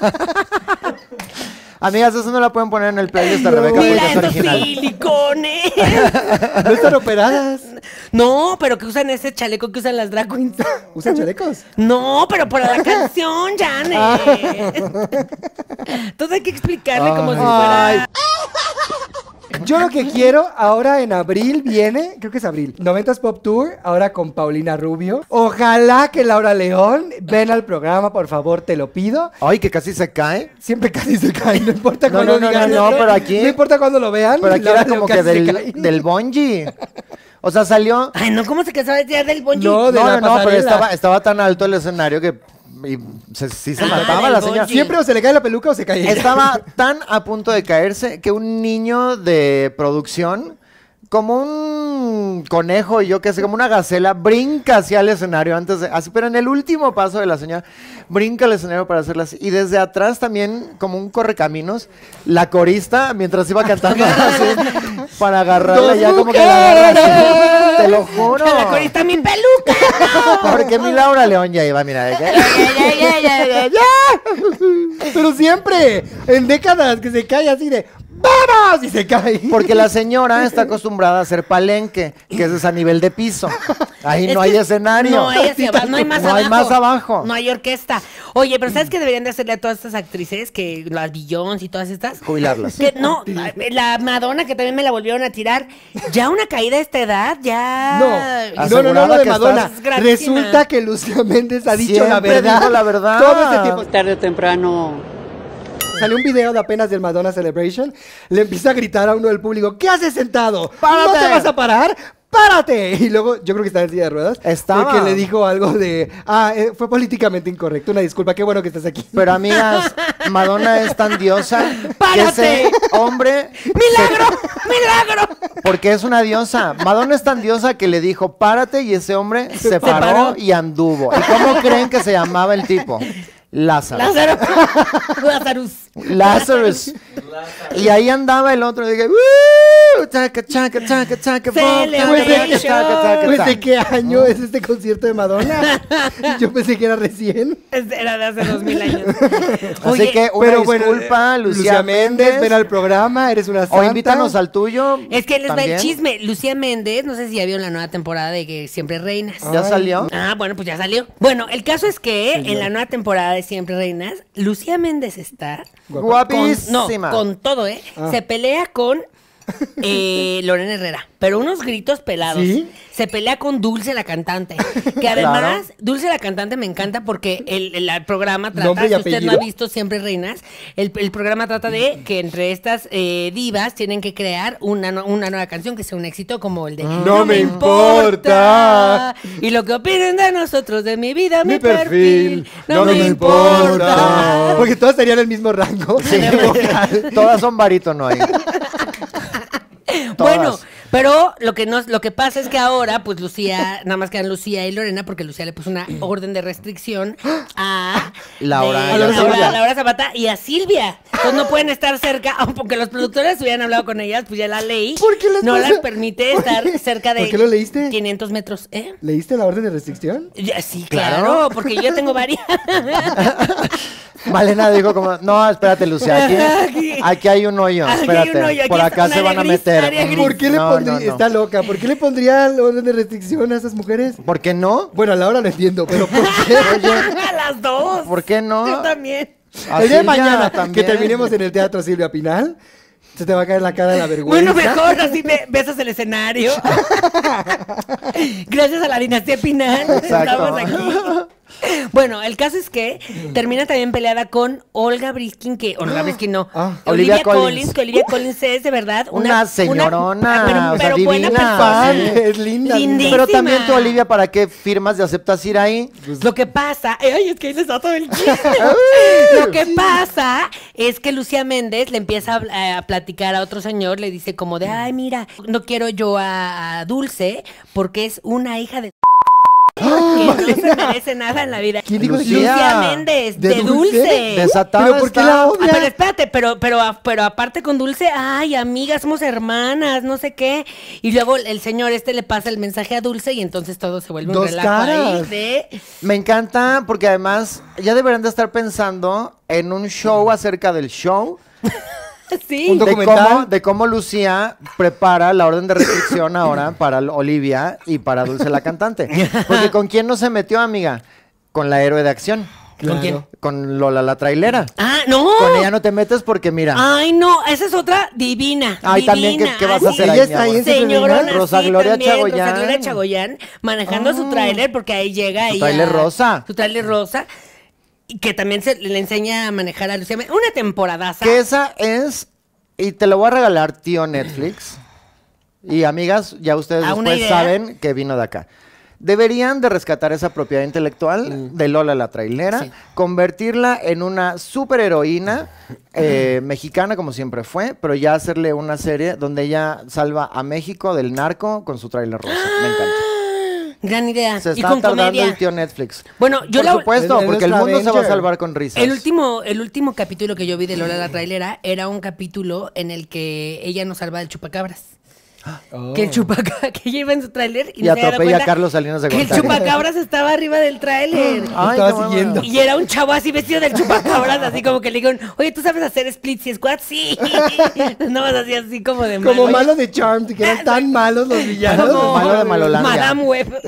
Amigas, eso no la pueden poner en el playlist de No. Rebeca porque Mira es estos original. silicones. No están operadas. No, pero que usan ese chaleco que usan las drag queens. ¿Usan chalecos? No, pero por la canción, Janet. Entonces hay que explicarle como si Ay. fuera... Yo lo que quiero, ahora en abril viene, creo que es abril, noventas Pop Tour, ahora con Paulina Rubio. Ojalá que Laura León ven al programa, por favor, te lo pido. Ay, que casi se cae. Siempre casi se cae, no importa No, cuándo no, no, digan. no, no, pero aquí- No importa cuándo lo vean. Pero aquí Laura era León como que casi se cae. del, del bungee. O sea, salió... Ay, no, ¿cómo se casaba de tirar del bungee? No, de No, la no, no, pero pasarela. estaba, estaba tan alto el escenario que y se- sí se Ah, mataba del la señora. bungee. Siempre o se le cae la peluca o se cae ella. Estaba tan a punto de caerse que un niño de producción, como un conejo y yo qué sé, como una gacela, brinca hacia el escenario antes de, así, pero en el último paso de la señora, brinca al escenario para hacerla así. Y desde atrás también, como un correcaminos, la corista, mientras iba cantando así, para agarrarla ¡Dos ya como que la agarra así. Te lo juro. ¡Que la corista mi peluca! Porque mi Laura León ya iba, mira, de que- Ya, ya, ya, ya, ya. Pero siempre, en décadas, que se cae así de ¡vamos! Y se cae. Porque la señora está acostumbrada a hacer palenque, que ese es a nivel de piso. Ahí Es no que hay escenario. No hay hacia abajo, no hay más No abajo. hay más abajo. No hay orquesta. Oye, pero ¿sabes qué deberían de hacerle a todas estas actrices? Que las Beyoncé y todas estas. Jubilarlas. Que no, la Madonna que también me la volvieron a tirar. Ya una caída a esta edad, ya. No, no, no, no, lo Asegurada de que Madonna. estás gratísima. Resulta que Lucía Méndez ha dicho Siempre la verdad. dijo la verdad. Todo este tiempo. Tarde o temprano. Salió un video de apenas del Madonna Celebration. Le empieza a gritar a uno del público: ¿qué haces sentado? ¡Párate! ¿No te vas a parar? ¡Párate! Y luego, yo creo que estaba en silla de ruedas. Estaba. Porque le dijo algo de: ah, eh, fue políticamente incorrecto. Una disculpa, qué bueno que estás aquí. Pero amigas, Madonna es tan diosa que ¡Párate! ese hombre... ¡Milagro! ¡Milagro! Porque es una diosa. Madonna es tan diosa que le dijo, párate, y ese hombre se, Se paró, paró. y anduvo. ¿Y cómo creen que se llamaba el tipo? Lázaro. Lázaro. Lazarus. Lazarus. Y ahí andaba el otro, y dije, ¡uh! Chaca, chaca, chaca, chaca, Celebration. chaca, chaca, Pues, chaca. ¿de qué año es este concierto de Madonna? Yo pensé que era recién. Era de hace dos mil años. Así que una Pero bueno, disculpa, eh, Lucía, Méndez. ven al programa, eres una santa. O invítanos al tuyo. Es que les va el también. chisme. Lucía Méndez, no sé si ya vieron la nueva temporada de que Siempre Reinas. ¿Ya Ay. salió? Ah, bueno, pues ya salió. Bueno, el caso es que en la nueva temporada de Siempre Reinas, Lucía Méndez está con, no, Guapísima. con todo, ¿eh? Ah. Se pelea con eh, Lorena Herrera, pero unos gritos pelados. ¿Sí? Se pelea con Dulce la cantante, que además Dulce la cantante me encanta porque el, el- el programa trata, ¿Nombre y si usted no ha apellido? visto Siempre Reinas, el, el programa trata de que entre estas eh, divas tienen que crear una, no- una nueva canción que sea un éxito como el de No me importa. y lo que opinen de nosotros, de mi vida, mi, Mi perfil, perfil, no, me, importa. Porque todas tenían el mismo rango. Sí. Todas son barítono ahí. Bueno, Todas. Pero lo que no, lo que pasa es que ahora, pues Lucía, nada más quedan Lucía y Lorena, porque Lucía le puso una orden de restricción a Laura, de- a Laura Laura, Zapata. Laura Zapata y a Silvia. Entonces no pueden estar cerca, aunque los productores hubieran hablado con ellas, pues ya la ley ¿Por qué les no pasa? las permite ¿Por estar qué? cerca de ¿Por qué lo leíste? quinientos metros. ¿Eh? ¿Leíste la orden de restricción? Ya, sí, Claro. claro, porque yo tengo varias. Malena dijo como, no, espérate, Lucía, aquí, Aquí. aquí hay un hoyo, Aquí hay espérate, un hoyo, aquí por está acá un se área van a gris, meter. área gris. ¿Por qué le No, pondría, no, no. está loca, ¿por qué le pondría la orden de restricción a esas mujeres? ¿Por qué no? Bueno, a Laura lo entiendo, pero ¿por qué? A las dos. ¿Por qué no? Yo también. A El día de Silvia mañana que también. terminemos en el Teatro Silvia Pinal, se te va a caer la cara de la vergüenza. Bueno, mejor así me besas el escenario. Gracias a la dinastía Pinal. Exacto. Estamos aquí. Bueno, el caso es que termina también peleada con Olga Briskin, que Olga Briskin no, Ah. Olivia, Olivia Collins. Collins. que Olivia Collins es de verdad una, Una señorona, pero, o sea, pero buena divina. persona. Fan, es linda. Lindísima. Pero también tú, Olivia, ¿para qué firmas y aceptas ir ahí? Lo que pasa, ay, es que ahí les da todo el chisme. Lo que pasa es que Lucía Méndez le empieza a, a platicar a otro señor, le dice como de, ay, mira, no quiero yo a, a Dulce porque es una hija de que no se merece nada en la vida. ¿Quién dijo de Lucía? Lucía Méndez, ¿De de, Dulce? Dulce. Desatada ¿Pero por qué está. la Ah, odia? pero espérate, pero, pero, pero aparte con Dulce, ay, amigas, somos hermanas, no sé qué. Y luego el señor este le pasa el mensaje a Dulce y entonces todo se vuelve un Dos relajo ahí caras. de... Me encanta porque además ya deberían de estar pensando en un show acerca del show. Sí. Un De documental. cómo, de cómo Lucía prepara la orden de restricción ahora para Olivia y para Dulce la cantante. Porque ¿con quién no se metió, amiga? Con la héroe de acción. Claro. quién? Con Lola la trailera. Ah, no. Con ella no te metes porque mira. Ay, no, esa es otra divina. Ay, divina. también, ¿qué- qué vas a Ay, hacer sí. ahí, Ella mi está ahí amor? en ese Señorona, programa. Rosa sí, Gloria también, Chagoyán. Rosa Gloria Chagoyán, manejando su tráiler, porque ahí llega ella. tráiler rosa. Su tráiler rosa. Y que también se le enseña a manejar a Lucía. Una temporadaza. Que esa es, y te lo voy a regalar, tío Netflix. Y amigas, ya ustedes ¿A una después idea? saben que vino de acá. Deberían de rescatar esa propiedad intelectual de Lola la trailera, Sí. convertirla en una superheroína eh, mexicana como siempre fue, pero ya hacerle una serie donde ella salva a México del narco con su trailer rosa. Me encanta. Gran idea. Se y está con tardando comedia. el tío Netflix. Bueno, yo Por la- supuesto, Es- es porque el nuestra mundo se va a Avenger. salvar con risas. El último, el último capítulo que yo vi de Lola la trailera era un capítulo en el que ella nos salva del chupacabras. Oh. Que el chupacabras, que ella iba en su tráiler y, Y no se daba atropella a cuenta Carlos Salinas de que el Gortari. chupacabras estaba arriba del tráiler. Ay, Estaba qué bueno. siguiendo. Y era un chavo así vestido del chupacabras, así como que le dijeron, oye, ¿tú sabes hacer splits y squats? Sí. No vas así, así como de malo. Como malo de Charmed, que eran tan malos los villanos. Como Malo de Malolandia. Madame Web.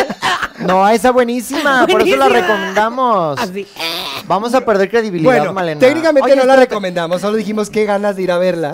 No, esa buenísima, por eso la Buenísima. recomendamos. Así. Vamos a perder credibilidad, Bueno, Malena. técnicamente Oye, no la espérate, recomendamos, solo dijimos qué ganas de ir a verla.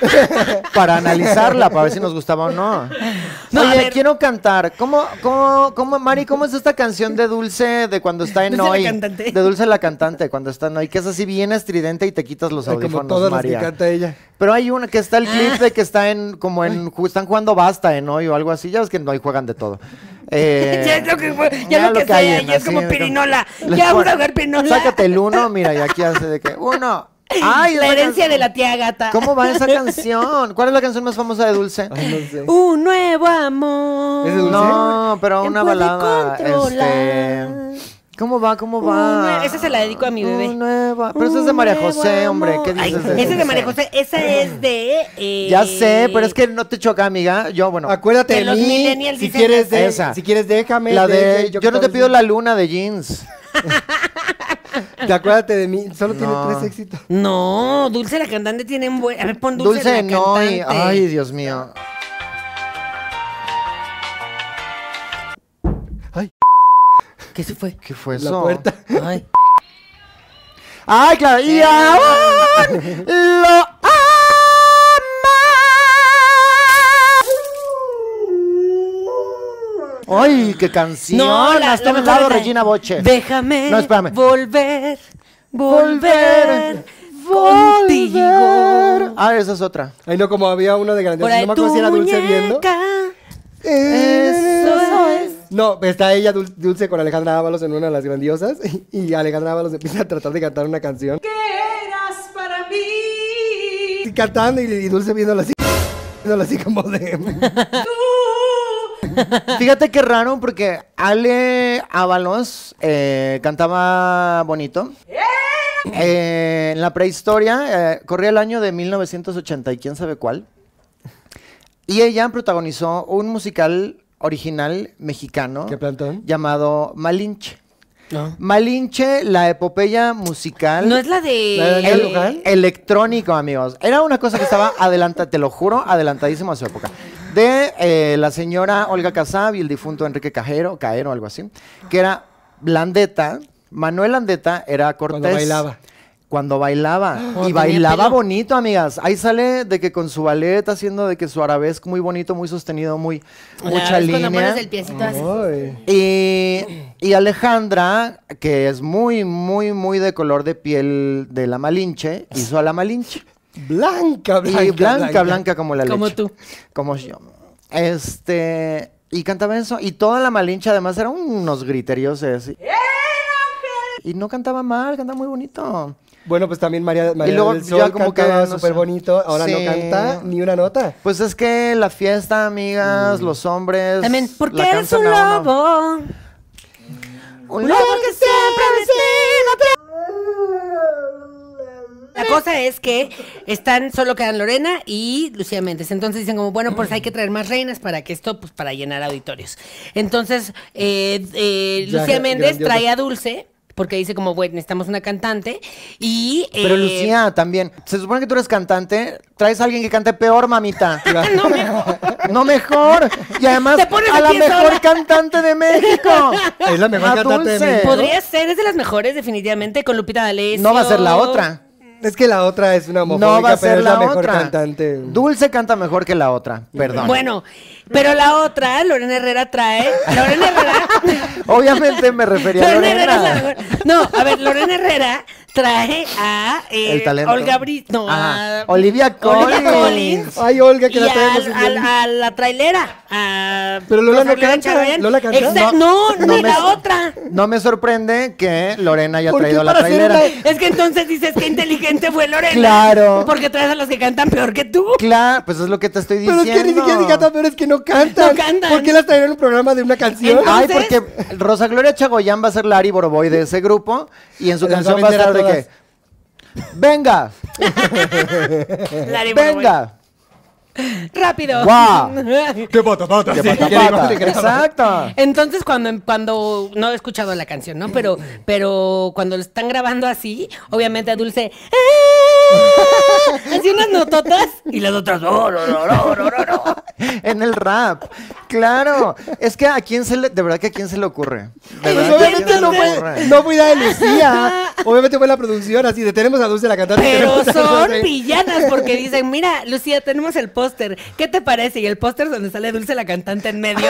para analizarla, para ver si nos gustaba o no. No, a Oye, ver. quiero cantar. ¿Cómo, cómo, cómo, Mari, cómo es esta canción de Dulce de cuando está en Dulce la Hoy? cantante. De Dulce la cantante, cuando está en Hoy, que es así bien estridente y te quitas los Como audífonos, todas las que María. canta ella. Pero hay una que está el clip de que está en, como en, ju- están jugando basta en Hoy o algo así. Ya ves que en Hoy juegan de todo. Eh, Ya es lo que, fue- ya mira lo que, sea, hay en, ya es así, como pirinola. les Ya vamos pon- a jugar pirinola. Sácate el uno, mira, y aquí hace de que uno. Ay, La esa herencia can- de la tía gata. ¿Cómo va esa canción? ¿Cuál es la canción más famosa de Dulce? Ay, no sé. Un nuevo amor. ¿Es de Dulce? No, pero ¿Quién una puede balada. controlar? Este, ¿cómo va? ¿Cómo Un va? nue- esa se la dedico a mi bebé. Un nuevo- Pero esa es de Un María nuevo José, hombre. ¿Qué amor. dices Ay, de esa es de María José. Esa es de. eh, Ya sé, pero es que no te choca, amiga. Yo, bueno, Acuérdate Que de los mí. millennials Si dicen quieres, de, esa. si quieres déjame. la de yo Yo no te pido la luna de jeans. Te acuérdate de mí. Solo tiene No. tres éxitos. No, Dulce la cantante tiene un buen. A ver, pon Dulce, Dulce la no, y- cantante. ay, Dios mío. ¿Qué se fue? ¿Qué fue La eso? puerta. Ay. Ay, claro. Y Eh. aún lo ama. Ay, qué canción. No, la, Hasta la un mejor lado es la- Regina Boche. Déjame No, espérame. volver, Volver, volver, contigo. Ah, esa es otra. Ay, no, como había uno de Por grandioso. ahí No me tu acuerdo si era Dulce viendo. muñeca. Eso es. No, está ella Dul- Dulce con Alejandra Ábalos en una de las grandiosas. Y Alejandra Ábalos empieza a tratar de cantar una canción. eras para mí. Y cantando y, y Dulce viéndola así. No, así como de... Fíjate qué raro, porque Ale Ábalos eh, cantaba bonito. Eh, en la prehistoria, eh, corría el año de mil novecientos ochenta y quién sabe cuál. Y ella protagonizó un musical original mexicano ¿Qué plantón? llamado Malinche. No. Malinche, la epopeya musical. No es la de... ¿La de Daniel el- Luján? electrónico, amigos. Era una cosa que estaba adelantada, te lo juro, adelantadísimo a su época. De eh, la señora Olga Casab y el difunto Enrique Cajero, Caero, algo así, que era Landeta. Manuel Landeta era Cortés. Cuando bailaba. Cuando bailaba. Oh, y tenía bailaba pelo. bonito, amigas. Ahí sale de que con su ballet haciendo de que su arabesque muy bonito, muy sostenido, muy O sea, mucha es cuando línea. pones el piecito así. Ay. Y, y Alejandra, que es muy, muy, muy de color de piel de la Malinche, hizo a la Malinche. Blanca, blanca, Y blanca, blanca, como la leche. Como tú. Como yo. Este... Y cantaba eso. Y toda la Malinche, además, eran unos griteríos así. Y no cantaba mal, cantaba muy bonito. Bueno, pues también María, María luego del ya Sol como que, cantaba no súper sé. bonito. Ahora Sí. no canta ni una nota. Pues es que la fiesta, amigas, los hombres... También, porque la eres un cantan a uno. lobo. Un lobo que siempre La cosa es que están, solo quedan Lorena y Lucía Méndez. Entonces dicen como, bueno, pues hay que traer más reinas para que esto, pues para llenar auditorios. Entonces, eh, eh, Ya, Lucía Méndez grandioso. trae a Dulce, porque dice como, bueno, necesitamos una cantante. Y... Pero eh, Lucía, también. Se supone que tú eres cantante. Traes a alguien que cante peor, mamita. no, mejor. No mejor. Y además, Te pones a la aquí mejor sola. cantante de México. Es la mejor A cantante de Dulce. México. Podría ser, es de las mejores definitivamente, con Lupita D'Alessio. No va a ser la otra. Es que la otra es una homofóbica, No va a pero ser es la, la mejor otra. cantante. Dulce canta mejor que la otra. Perdón. Bueno, pero la otra, Lorena Herrera trae... Lorena Herrera... Obviamente me refería a Lorena Herrera es la Lorena. mejor. No, a ver, Lorena Herrera trae a eh, El talento. Olga Bri... No, Ajá. a... Olivia Olivia Collins. Collins. Ay, Olga, que y la traemos al- en el- al- a la trailera. A Pero Lola no Rosa Gloria canta, Chagoyán. ¿Lola canta? Exacto, no, No, ni no me- la otra. No me sorprende que Lorena haya ¿Por qué traído la para hacer trailera. una- Es que entonces dices que inteligente fue Lorena. Claro. Porque traes a los que cantan peor que tú. Claro, pues es lo que te estoy Pero diciendo. es que ni siquiera si cantan, pero es que no cantan. No cantan. ¿Por qué las traen en un programa de una canción? Entonces- Ay, porque Rosa Gloria Chagoyán va a ser Lari Boroboy de ese grupo y en su Las va a canción va a vender a estar de todas. que venga, Lari Boroboy. venga, Rápido. guau, ¡Qué pata pata! que sí, pata, que pata. digo, que graba. Exacto. Entonces cuando cuando no he escuchado la canción, ¿no? Pero pero cuando lo están grabando así, obviamente a Dulce ¡ah! Así unas nototas y las otras "Oh, no, no, no, no, no, no". En el rap, claro. Es que a quién se le, de verdad que a quién se le ocurre. De Pues verdad que a quién obviamente se no le fue, ocurre. no fue idea de Lucía. Obviamente fue la producción, así de tenemos a Dulce la cantante. Pero tenemos a son Dulce. villanas porque dicen, mira, Lucía, tenemos el póster. ¿Qué te parece? Y el póster donde sale Dulce la cantante en medio.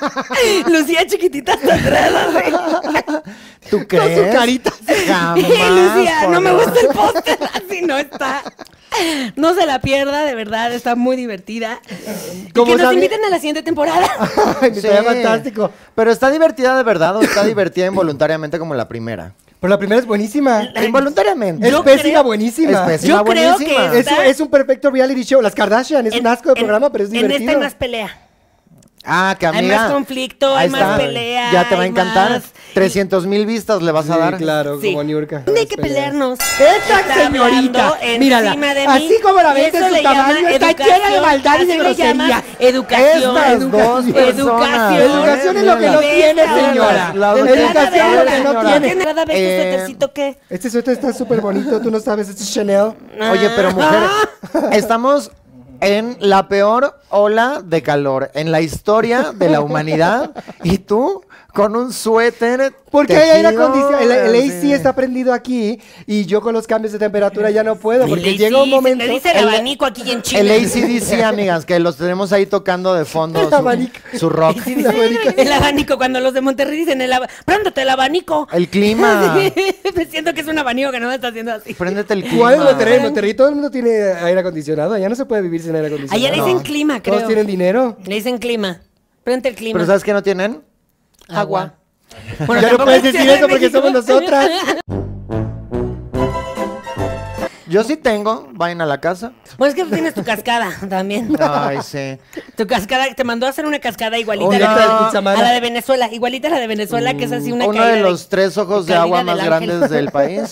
Lucía chiquitita hasta atrás. así. ¿Tú crees? su carita. Jamás. Lucía, por no me Dios. gusta el póster. Así no está. No se la pierda, de verdad, está muy divertida. Y Como que nos sabe- inviten a la siguiente temporada. Ay, me Sí. estaría fantástico. Pero está divertida de verdad o está divertida involuntariamente como la primera. Pero la primera es buenísima. Involuntariamente. Es Yo pésima, creo- buenísima. Es pésima, Yo creo buenísima. que Es, es un perfecto reality show. Las Kardashian es un asco de programa, pero es En divertido. esta hay más pelea. Ah, que Hay amiga. más conflicto, hay Ahí más está. pelea, Ya te va a hay encantar. más- trescientos mil vistas le vas Sí, a dar. claro, Sí. como Niurka. ¿Dónde hay que pelearnos? Esta Está señorita, hablando mírala, encima de mí. así como la Y ves en eso su le llama tamaño, está educación, llena de maldad y de así le llama grosería. Educación. Estas dos personas. Educación. Educación es lo que no Ves tiene, ahora. señora. La La educación educación es lo que no señora. tiene. ¿Cada vez tu Eh, suétercito qué? Este suéter está súper bonito, tú no sabes, este es Chanel. Oye, pero mujer, estamos en la peor ola de calor en la historia de la humanidad y tú con un suéter Porque hay aire tejido, acondicionado, el, el A C así. está prendido aquí y yo con los cambios de temperatura ya no puedo porque Le llega un dice- momento... Le dice el el- abanico aquí en China. El A C D C, amigas, que los tenemos ahí tocando de fondo El abanico. su, su rock. Sí, dice, el abanico, cuando los de Monterrey dicen el abanico. ¡Préndete el abanico! El clima. Me siento que es un abanico que no me está haciendo así. Préndete el clima. ¿Cuál es Monterrey? En Monterrey todo el mundo tiene aire acondicionado, ya no se puede vivir sin aire acondicionado. Allá le dicen clima, creo. Todos tienen dinero. Le dicen clima. Prende el clima. Pero ¿sabes qué no tienen? Agua. Bueno, Ya no tampoco puedes es decir Ciudad eso de porque México. somos nosotras. Yo sí tengo, vayan a la casa. Bueno, es que tú tienes tu cascada también. Ay, sí. Tu cascada, te mandó a hacer una cascada igualita Una- a, la, Cuchamana. a la de Venezuela, igualita a la de Venezuela, que es así una Uno caída de los tres ojos de caída agua del más ángel. grandes del país.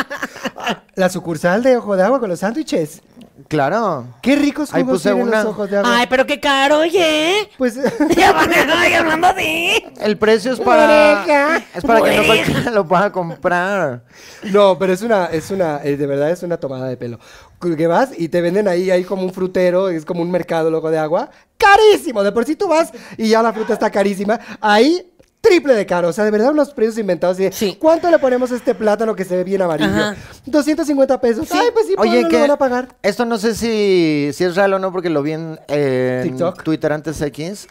La sucursal de Ojo de Agua con los sándwiches. Claro. Qué ricos Ahí jugos puse tienen una. los Ojos de Agua. Ay, pero qué caro, oye. Pues Ya van a hablando así. El precio es para... Oreja. Es para que no Oreja. cualquiera lo pueda comprar. no, pero es una, es una, eh, de verdad es una tomada de pelo. Que vas y te venden ahí, ahí como un frutero, es como un mercado el Ojo de Agua. Carísimo, de por sí tú vas y ya la fruta está carísima. Ahí triple de caro, o sea, de verdad unos precios inventados. Y de, Sí. ¿cuánto le ponemos a este plátano que se ve bien amarillo? Ajá. doscientos cincuenta pesos. Ay, pues sí, Oye, Oye, que lo van a pagar. esto no sé si, si es real o no, porque lo vi en, eh, en TikTok. Twitter antes X.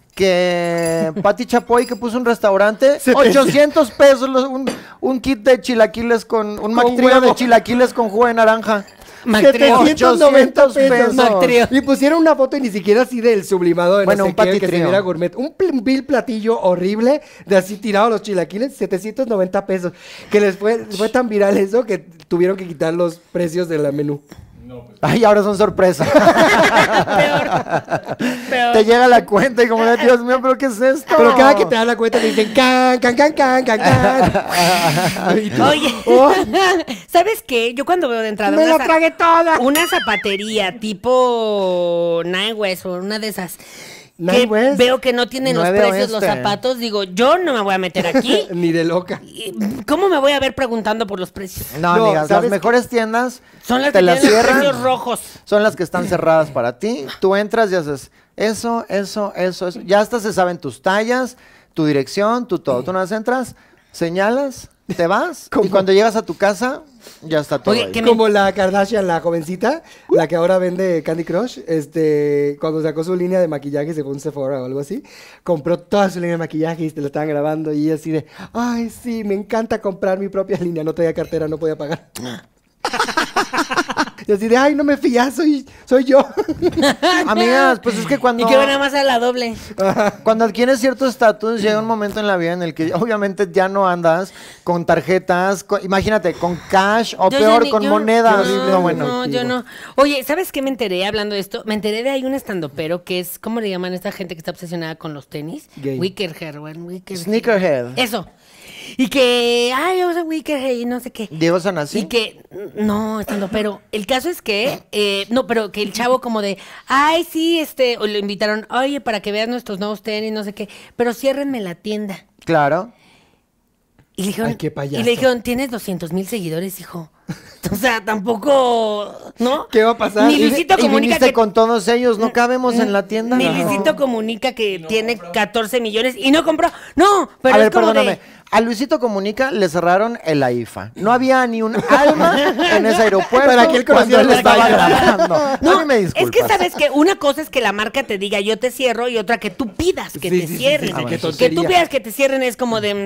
Que Pati Chapoy, que puso un restaurante, setecientos. ochocientos pesos, los- un, un kit de chilaquiles con, un Con mactrío de huevo. chilaquiles con jugo de naranja. Mactrío. setecientos noventa ochocientos pesos. Mactrío. Y pusieron una foto y ni siquiera así del sublimado de Bueno, no sé un qué, que se patitrío. viera gourmet. Un pl- vil platillo horrible de así tirado los chilaquiles, setecientos noventa pesos. Que les fue, fue tan viral eso que tuvieron que quitar los precios del menú. Ay, ahora son sorpresa. Peor. Peor. Te llega la cuenta y como de Dios mío, ¿pero qué es esto? Pero cada que te dan la cuenta te dicen can, can, can, can, can, can. Y tú, Oye, "Oh, ¿sabes qué? Yo cuando veo de entrada me una, lo za- tragué toda. una zapatería tipo Nine West o una de esas Nine que West. veo que no tienen los Nueve precios los Oeste. zapatos, digo, yo no me voy a meter aquí. Ni de loca. Y, ¿cómo me voy a ver preguntando por los precios? No, No, amigas, las ¿sabes mejores tiendas Son las te que las tienen los cierran. precios rojos. Son las que están cerradas para ti. Tú entras y haces eso, eso, eso, eso. Ya hasta se saben tus tallas, tu dirección, tu todo. Tú nada más entras, señalas, te vas y cuando llegas a tu casa ya está todo Oye, ahí. que me- Como la Kardashian, la jovencita, la que ahora vende Candy Crush, este, cuando sacó su línea de maquillaje, se fue a un Sephora o algo así, compró toda su línea de maquillaje y te lo estaban grabando y ella así de, ay, sí, me encanta comprar mi propia línea, no traía cartera, no podía pagar. Y así de, ay, no me fías, soy, soy yo. Amigas, pues es que cuando, Y que van a más a la doble. cuando adquieres cierto estatus, llega un momento en la vida en el que obviamente ya no andas con tarjetas, con- imagínate, con cash o Yo ya peor, ni- con yo- monedas. No, No, bueno. no, yo no. Oye, ¿sabes qué me enteré hablando de esto? Me enteré de hay un estandopero que es, ¿cómo le llaman a esta gente que está obsesionada con los tenis? Gay. Wickerhead, bueno, Wickerhead. Sneakerhead. Eso. Y que, ay, yo soy Wickerhead y no sé qué. Diego Sanasi. Y que, no, estandopero. El caso es que, eh, no, pero que el chavo como de, ay, sí, este, o lo invitaron, oye, para que veas nuestros nuevos tenis, no sé qué, pero ciérrenme la tienda. Claro. Y le dijeron, Ay, qué payaso. y le dijeron, tienes doscientos mil seguidores, hijo. O sea, tampoco, ¿no? ¿Qué va a pasar? Ni Y- Luisito y comunica viniste que... con todos ellos, no cabemos en la tienda. Ni No. Luisito comunica que tiene catorce millones y no compró. No, pero a es ver, como perdóname. de... A Luisito Comunica le cerraron el AIFA. No había ni un alma en ese aeropuerto Para que él cuando conociera él el estaba detalle. grabando. A No, mí me es que disculpas. sabes que una cosa es que la marca te diga yo te cierro y otra que tú pidas que Sí, te sí, sí, cierren. sí, sí, qué que tontería. tú pidas que te cierren es como de...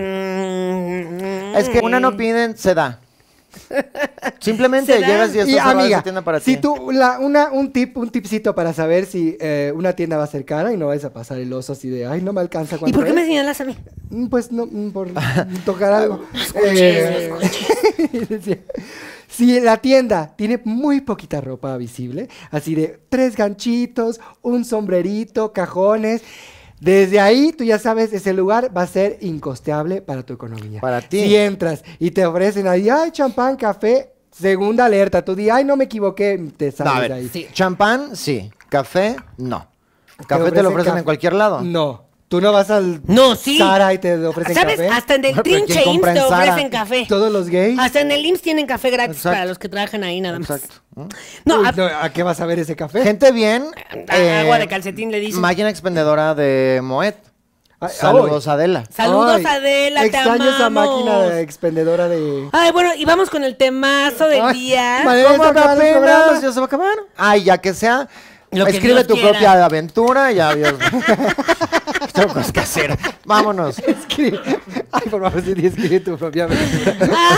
mm, Es que una no piden, se da. Simplemente ¿Se da? llegas y está Y cerrada amiga, esa tienda para si ti. tú, la, una, un tip, un tipcito para saber si eh, una tienda va a ser cara y no vas a pasar el oso así de, ay, no me alcanza. ¿Y ¿cuánto por qué me es?". señalas a mí? Mm, Pues no, mm, por tocar algo. escuches, Eh, no escuches. decía, si la tienda tiene muy poquita ropa visible, así de tres ganchitos, un sombrerito, cajones, desde ahí tú ya sabes, ese lugar va a ser incosteable para tu economía. Para ti. Si entras y te ofrecen ahí, ay, champán, café, segunda alerta, tú di, ay, no me equivoqué, te No, sales a de ver, ahí. sí. champán, sí. Café, no. Café te lo ofrecen caf- en cualquier lado. No. Tú no vas al No, sí. Zara y te ofrecen ¿Sabes? café. Hasta en el Pero Trinche ¿quién I M S compra te en Zara? ofrecen café. Todos los gays. Hasta en el I M S S tienen café gratis Exacto. para los que trabajan ahí nada más. Exacto. No, Uy, a- no, ¿a qué vas a ver ese café? Gente bien. a- agua eh, de calcetín le dicen. Máquina expendedora de Moet. Ay, Saludos, Adela. Saludos, Ay, Adela, te extraño esa amamos. máquina de expendedora de... Ay, bueno, y vamos con el temazo del Ay, día. madre- ¿Cómo ¿Ya se acaba el programa? apenas? ¿Ya se va a acabar? Ay, ya que sea. Lo que escribe Dios tu quiera. propia aventura y adiós. Tengo cosas que hacer. Vámonos. Escribe. Ay, por favor, sí, escribe tu propia aventura.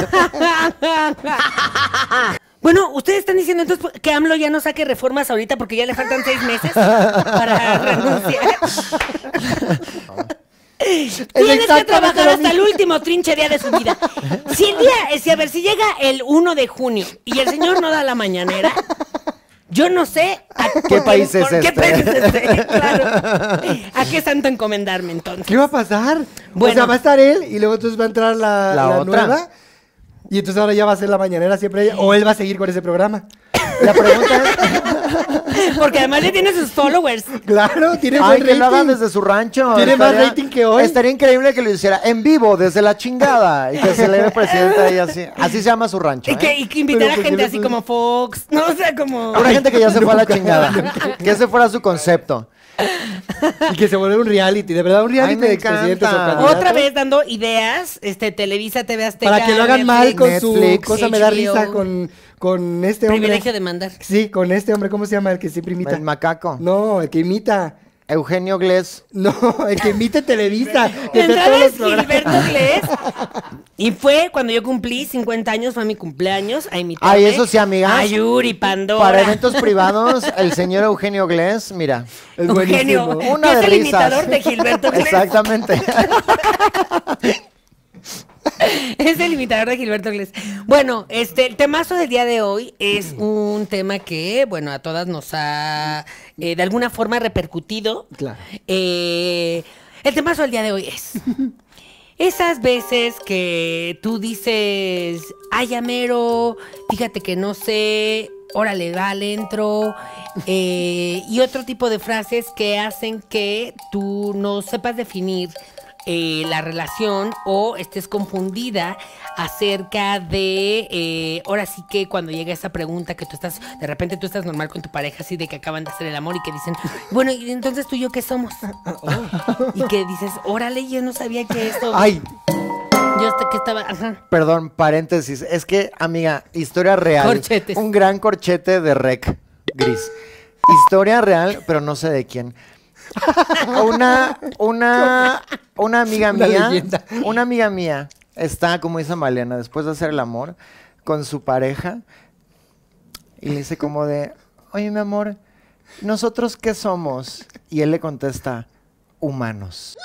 Bueno, ustedes están diciendo entonces que AMLO ya no saque reformas ahorita porque ya le faltan seis meses para renunciar. Tienes que exactamente trabajar lo hasta el mismo. último trinche día de su vida. Si el día, eh, si a ver, si llega el uno de junio y el señor no da la mañanera, yo no sé a ¿Qué país es ¿Qué este? país es este? Claro. ¿A qué santo encomendarme entonces? ¿Qué va a pasar? Bueno. O sea, va a estar él y luego entonces va a entrar la, La la otra. nueva. Y entonces ahora ya va a ser la mañanera siempre ella. O él va a seguir con ese programa. La pregunta es, Porque además ya tiene sus followers. Claro, tiene ay, buen que lo hagan rating. desde su rancho. Tiene más rating que hoy. Estaría increíble que lo hiciera en vivo, desde la chingada. Y que se le ve presidente ahí así. Así se llama su rancho. Y que, ¿eh? y que invitar a Pero ¿por qué gente le así puse- como Fox. No, o sea, como. Una gente que ya se fue a la chingada. Que ese fuera su concepto. Y que se vuelve un reality. De verdad, un reality Ay, me de expresidentes o encanta. candidatos. Otra vez dando ideas, este, Televisa, T V Azteca. Para que lo hagan mal con su Netflix, cosa, me da H B O. risa con, con este hombre. Privilegio de mandar. Sí, con este hombre, ¿cómo se llama? El que siempre imita. El macaco. No, el que imita. Eugenio Glés. No, el que imita en Televisa. Que está en Entonces, todos los programas. Gilberto Glés. Y fue cuando yo cumplí cincuenta años, fue mi cumpleaños, a invitarme. Ay, eso sí, amigas. A Yuri, Pandora. Para eventos privados, el señor Eugenio Glés, mira. Es Eugenio, buenísimo. Una que de es el risas. imitador de Gilberto Glés. Exactamente. Es el imitador de Gilberto Glés. Bueno, este, el temazo del día de hoy es un tema que, bueno, a todas nos ha eh, de alguna forma repercutido. Claro. Eh, el temazo del día de hoy es esas veces que tú dices, ay, Amero, fíjate que no sé, órale, va, le entro. eh, y otro tipo de frases que hacen que tú no sepas definir eh, la relación o estés confundida acerca de, eh, ahora sí que cuando llega esa pregunta que tú estás, de repente tú estás normal con tu pareja así de que acaban de hacer el amor y que dicen, bueno, y entonces tú y yo qué somos. Y que dices, órale, yo no sabía que esto, Ay, yo hasta que estaba, ajá. perdón, paréntesis. Es que, amiga, historia real. Corchetes. Un gran corchete de rec gris. Historia real, pero no sé de quién. Una, una, una amiga Una mía, leyenda. una amiga mía está, como dice Malena, después de hacer el amor con su pareja y le dice como de, oye, mi amor, ¿nosotros qué somos? Y él le contesta, humanos.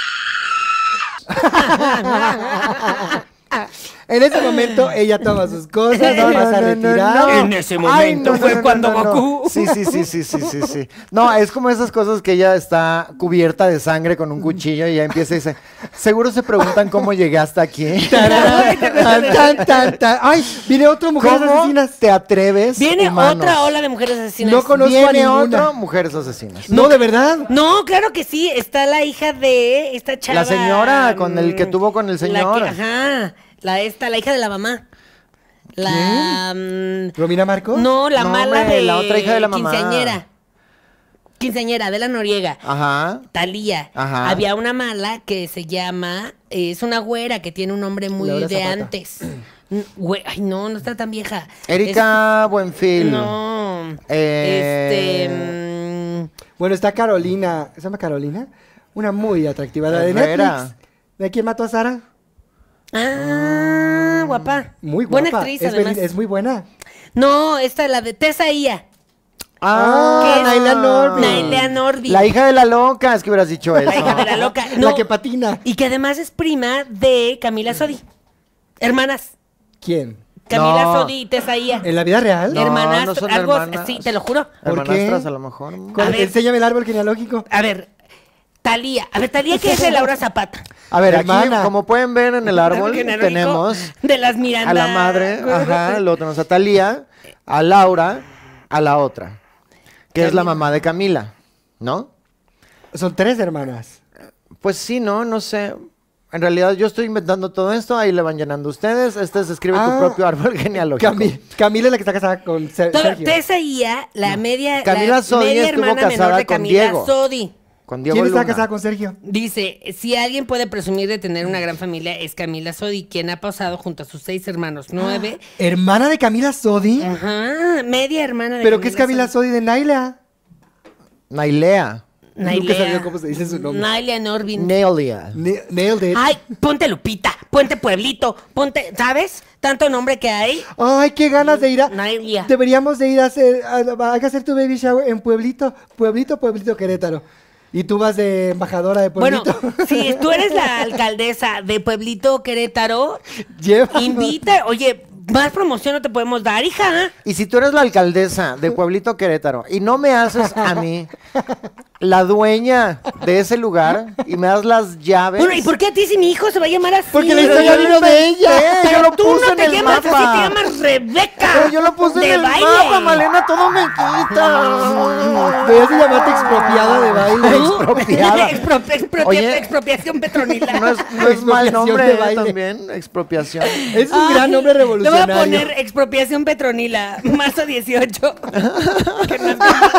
En ese momento ella toma sus cosas, No, no, pasa a no, no, retirar. no. En ese momento fue cuando Goku- Sí, sí, sí, sí, sí, sí, sí. No, es como esas cosas que ella está cubierta de sangre con un cuchillo y ya empieza y dice, seguro se preguntan cómo llegué hasta aquí. Tarán, tan, tan, tan, tan. Ay, viene otro Mujeres ¿Cómo Asesinas. te atreves? Viene humanos? otra ola de mujeres asesinas. No conozco a Viene ninguna. otro, mujeres asesinas. No, de verdad. No, claro que sí. Está la hija de esta chava. La señora con el que mm, tuvo con el la señor. que- ajá. La esta, la hija de la mamá. La. mm, ¿Romina Marcos? no, la No, mala hombre, de. la otra hija de la mamá. Quinceañera. Quinceañera, Adela Noriega. Ajá. Talía. Ajá. Había una mala que se llama. eh, es una güera que tiene un nombre muy Laura de Zapata. antes. Mm, güe- Ay, no, no está tan vieja. Erika Es- Buenfil. No. Eh, Este. mm, Bueno, está Carolina. ¿Se llama Carolina? Una muy atractiva. La de Herrera. Netflix. ¿De quién mató a Sara? Ah, guapa. Muy guapa. Buena actriz, es, además. beli- es muy buena. No, esta, la de Tessa Ia. Ah, ¿Qué es? Naila Norby. Naila Norby. La hija de la loca, es que hubieras dicho eso. La hija de la loca. La No, que patina. y que además es prima de Camila Sodi. Hermanas. ¿Quién? Camila No. Sodi y Tessa Ia. ¿En la vida real? No, hermanas, no son algo, hermanas. sí, te lo juro. ¿Por qué? Hermanastras, a lo mejor. Con- A ver. Enséñame el árbol genealógico. A ver, Talía. A ver, Talía, ¿qué es de Laura Zapata? A ver, aquí, Hermana. como pueden ver en el árbol, Genealógico tenemos de las Miranda. a la madre, ajá, luego tenemos a Talía, a Laura, a la otra, que es la Camila. mamá de Camila, ¿no? Son tres hermanas. Pues sí, no, no sé. En realidad yo estoy inventando todo esto, ahí le van llenando ustedes. Este es escribe Ah, tu propio árbol genealógico. Cami- Camila es la que está casada con Ser- Todo- Sergio. Tessa Ia, la media, Camila la Sodi media estuvo hermana menor casada de con Camila Diego. Sodi. Con Diego ¿Quién está Luna. casada con Sergio? Dice, si alguien puede presumir de tener una gran familia es Camila Sodi, quien ha pasado junto a sus seis hermanos, nueve. ¿Hermana de Camila Sodi? Ajá, media hermana de ¿Pero qué es Camila Sodi de Naila? Nailea. Nunca sabía cómo se dice su nombre. Nailea Norvin. Nailia. Ne- Nailed it. Ay, ponte Lupita, ponte Pueblito, ponte, ¿sabes? Tanto nombre que hay. Ay, qué ganas de ir a... Nailea. Deberíamos de ir a hacer... A, hay que hacer tu baby shower en Pueblito. Pueblito, Pueblito, Querétaro. Y tú vas de embajadora de Bueno, pueblito. si tú eres la alcaldesa de Pueblito Querétaro, Lleva. invita, oye, más promoción no te podemos dar, hija. Y si tú eres la alcaldesa de Pueblito Querétaro y no me haces a mí la dueña de ese lugar y me das las llaves. Bueno, ¿y por qué a ti si mi hijo se va a llamar así? Porque la Pero historia yo vino lo de ella. inventé, Pero yo lo tú puse no en te el llamas así, mapa. te llamas Rebeca. Pero yo lo puse de en el baile. mapa, Malena, todo me quita. Deberías de llamarte expropiada de baile. Expropiada. Expro- expropia- Oye, expropiación petronila. No es, no es mal Expropiación nombre de eh, baile. también, expropiación. Es un gran nombre Le voy revolucionario. a poner expropiación petronila, marzo dieciocho. Que no es-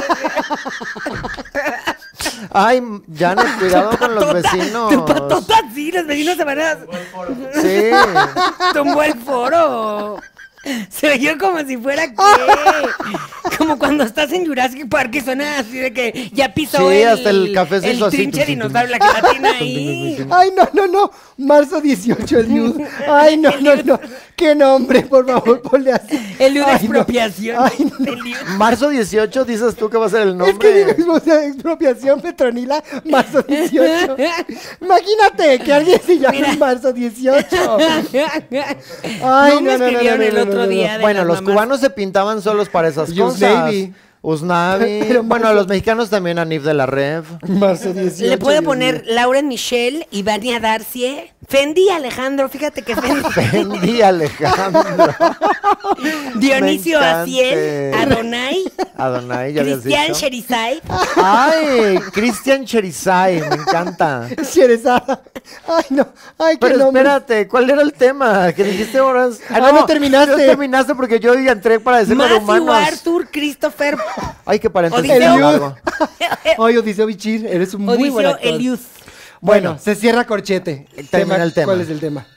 Ay, Janet, cuidado con los Patota, vecinos. Tu patota sí, los vecinos se van a... Sí. Tumbó el foro. Se oyó como si fuera que... Como cuando estás en Jurassic Park y suena así de que ya pisó Sí, el... hasta el café se hizo así. trinche dinosaurio, la gelatina ahí. Ay, no, no, no. Marzo dieciocho, el nude. Ay, no, no, no. ¿Qué nombre? Por favor, ponle así. El nude Ay, no. expropiación. Ay, no. El nude- Marzo dieciocho, dices tú que va a ser el Es que digo, nombre. o sea, expropiación petronila, marzo dieciocho. Imagínate que alguien se llame Mira. marzo dieciocho. Ay, no no, me no, no, escribieron no, el no, otro no, no. día de Bueno, las los mamás. cubanos se pintaban solos para esas Usnavi. cosas. Usnavi. Pero Bueno, marzo- los mexicanos también, Anif de la Rev. Marzo dieciocho. Le puede Dios poner mío. Lauren Michelle y Vania Darcie. Fendi Alejandro, fíjate que Fendi. Fendi Alejandro. Dionisio Me Aciel, encanta. Adonai, Adonai, ya habías Cristian dicho. Sherizai. Ay, Cristian Cherizay, me encanta. Sherezada. Ay, no. Ay, qué Pero nombre. espérate, ¿cuál era el tema? Que dijiste horas. Ah, no terminaste. No terminaste porque yo ya entré para decir lo de Matthew humanos. Arthur Christopher Ay, qué paréntesis Odiseo. tan largo. Ay, Odiseo Bichir, eres un muy buen Odiseo actor. Elius. Bueno, Bueno. se cierra corchete. Termina el tema. ¿Cuál es el tema?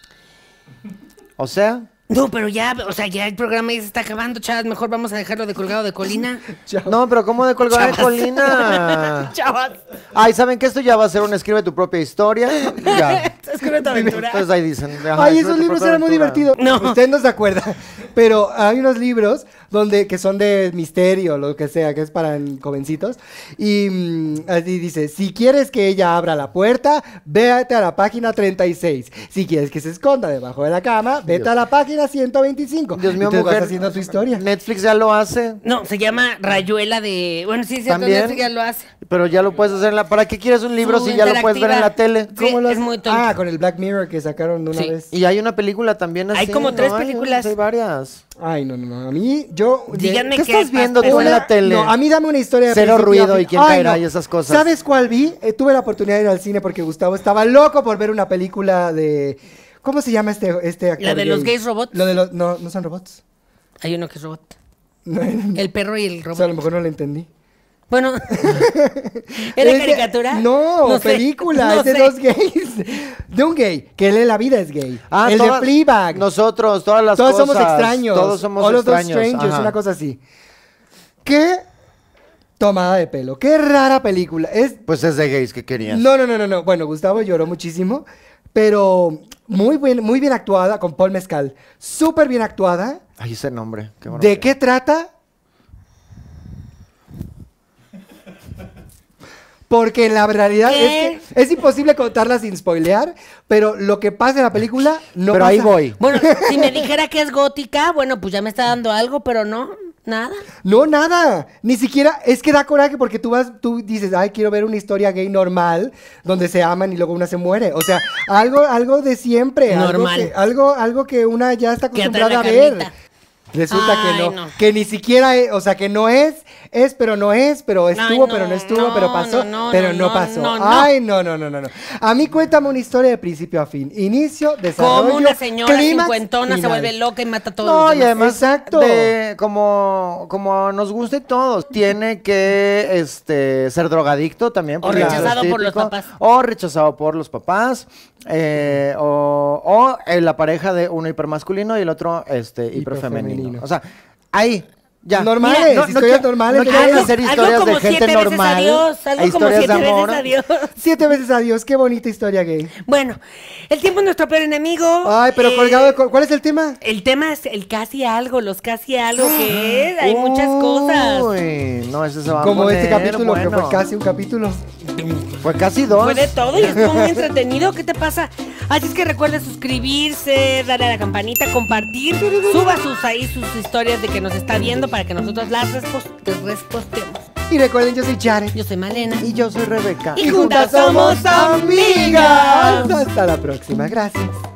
O sea, No, pero ya, o sea, ya el programa ya se está acabando, chavas. Mejor vamos a dejarlo de colgado de colina. Chao. no, pero ¿cómo de colgar de Chavas. colina? Chavas. Ay, ¿saben que esto ya va a ser un escribe tu propia historia? Ya. Escribe tu aventura. Entonces ahí dicen. ajá, Ay, escribe esos tu libros propia eran muy aventura. divertidos. No. Usted no se acuerda. Pero hay unos libros donde que son de misterio, lo que sea, que es para jovencitos. Y mm, así dice, si quieres que ella abra la puerta, véate a la página treinta y seis. Si quieres que se esconda debajo de la cama, vete Dios. a la página ciento veinticinco. Dios mío, Entonces mujer. vas haciendo tu historia. Netflix ya lo hace, No, se llama Rayuela de. Bueno, sí, es cierto, También. Netflix ya lo hace. pero ya lo puedes hacer en la... ¿Para qué quieres un libro Su si ya lo puedes ver en la interactiva. tele? Sí, ¿Cómo lo es haces? muy tonto. Ah, con el Black Mirror que sacaron de una Sí. vez. Y hay una película también así. Hay como tres ¿no? Hay- películas. Hay varias. Ay, no, no, no. A mí, yo... Díganme ¿Qué qué estás viendo tú en Una- la tele? No, a mí dame una historia de Cero principio a ruido fin. y quién Ay, caerá no. y esas cosas. ¿Sabes cuál vi? Eh, tuve la oportunidad de ir al cine porque Gustavo estaba loco por ver una película de... ¿Cómo se llama este, este actor ¿La de gay? los gays robots? Lo de los... No, no son robots. Hay uno que es robot. No, no, El perro y el o sea, a robot. lo mejor no lo entendí. Bueno, ¿era Es de- caricatura? No, sé, película, no es de sé. dos gays. De un gay, que él en la vida es gay. Ah, el toda- de Fleabag. Nosotros, todas las Todos cosas. somos extraños. Todos somos All of those extraños. strangers, ajá. una cosa así. ¿Qué tomada de pelo? Qué rara película. Es Pues es de gays que querías. No, no, no, no, no. Bueno, Gustavo lloró muchísimo, pero muy bien, muy bien actuada con Paul Mezcal. Súper bien actuada. Ay, ese nombre. Qué ¿De barbaridad. qué trata? Porque la realidad ¿Qué? es que es imposible contarla sin spoilear, pero lo que pasa en la película no Pero pasa. ahí voy. Bueno, si me dijera que es gótica, bueno, pues ya me está dando algo, pero no, nada. No, nada. Ni siquiera, es que da coraje porque tú vas, tú dices, ay, quiero ver una historia gay normal, donde se aman y luego una se muere. O sea, algo, algo de siempre. Normal. Algo que, algo, algo que una ya está Que atrae acostumbrada a la ver. carnita. Resulta Ay, que no, no. que ni siquiera es, o sea, que no es, es, pero no es, pero estuvo, no, pero no estuvo, no, pero pasó, no, no, pero no, no, no, pasó. no, no. Ay, no, no, no, no, no. A mí cuéntame una historia de principio a fin. Inicio, desarrollo, Como una señora clímax, cincuentona se final. vuelve loca y mata a todos No, los y demás. además, Exacto. de- como, como nos guste a todos, tiene que este, ser drogadicto también. porque eso es rechazado por los típico, papás. O rechazado por los papás. eh, o o eh, la pareja de uno hipermasculino y el otro este, hiperfemenino. Hiperfemenino. O sea, ahí, Ya. Normales, Mira, no- no historias quiero- normales. no de quiero verdad. hacer Algo historias como de gente siete veces normal. adiós, algo e como historias de siete amor. veces adiós. Siete veces adiós, qué bonita historia gay. Bueno, el tiempo es nuestro peor enemigo. Ay, pero Eh, colgado, de co- ¿cuál es el tema? El tema es el casi algo, los casi algo que es. Hay muchas cosas. Uy, no, ese se va a Como poner este capítulo, que bueno. fue casi un capítulo. Fue casi dos. Fue de todo y estuvo muy entretenido. ¿Qué te pasa? Así es que recuerden suscribirse, darle a la campanita, compartir. Suba sus ahí sus historias de que nos está viendo para que nosotros las respos- les respostemos. Y recuerden, yo soy Jared. Yo soy Malena. Y yo soy Rebeca. Y juntas somos amigas. Hasta la próxima, gracias.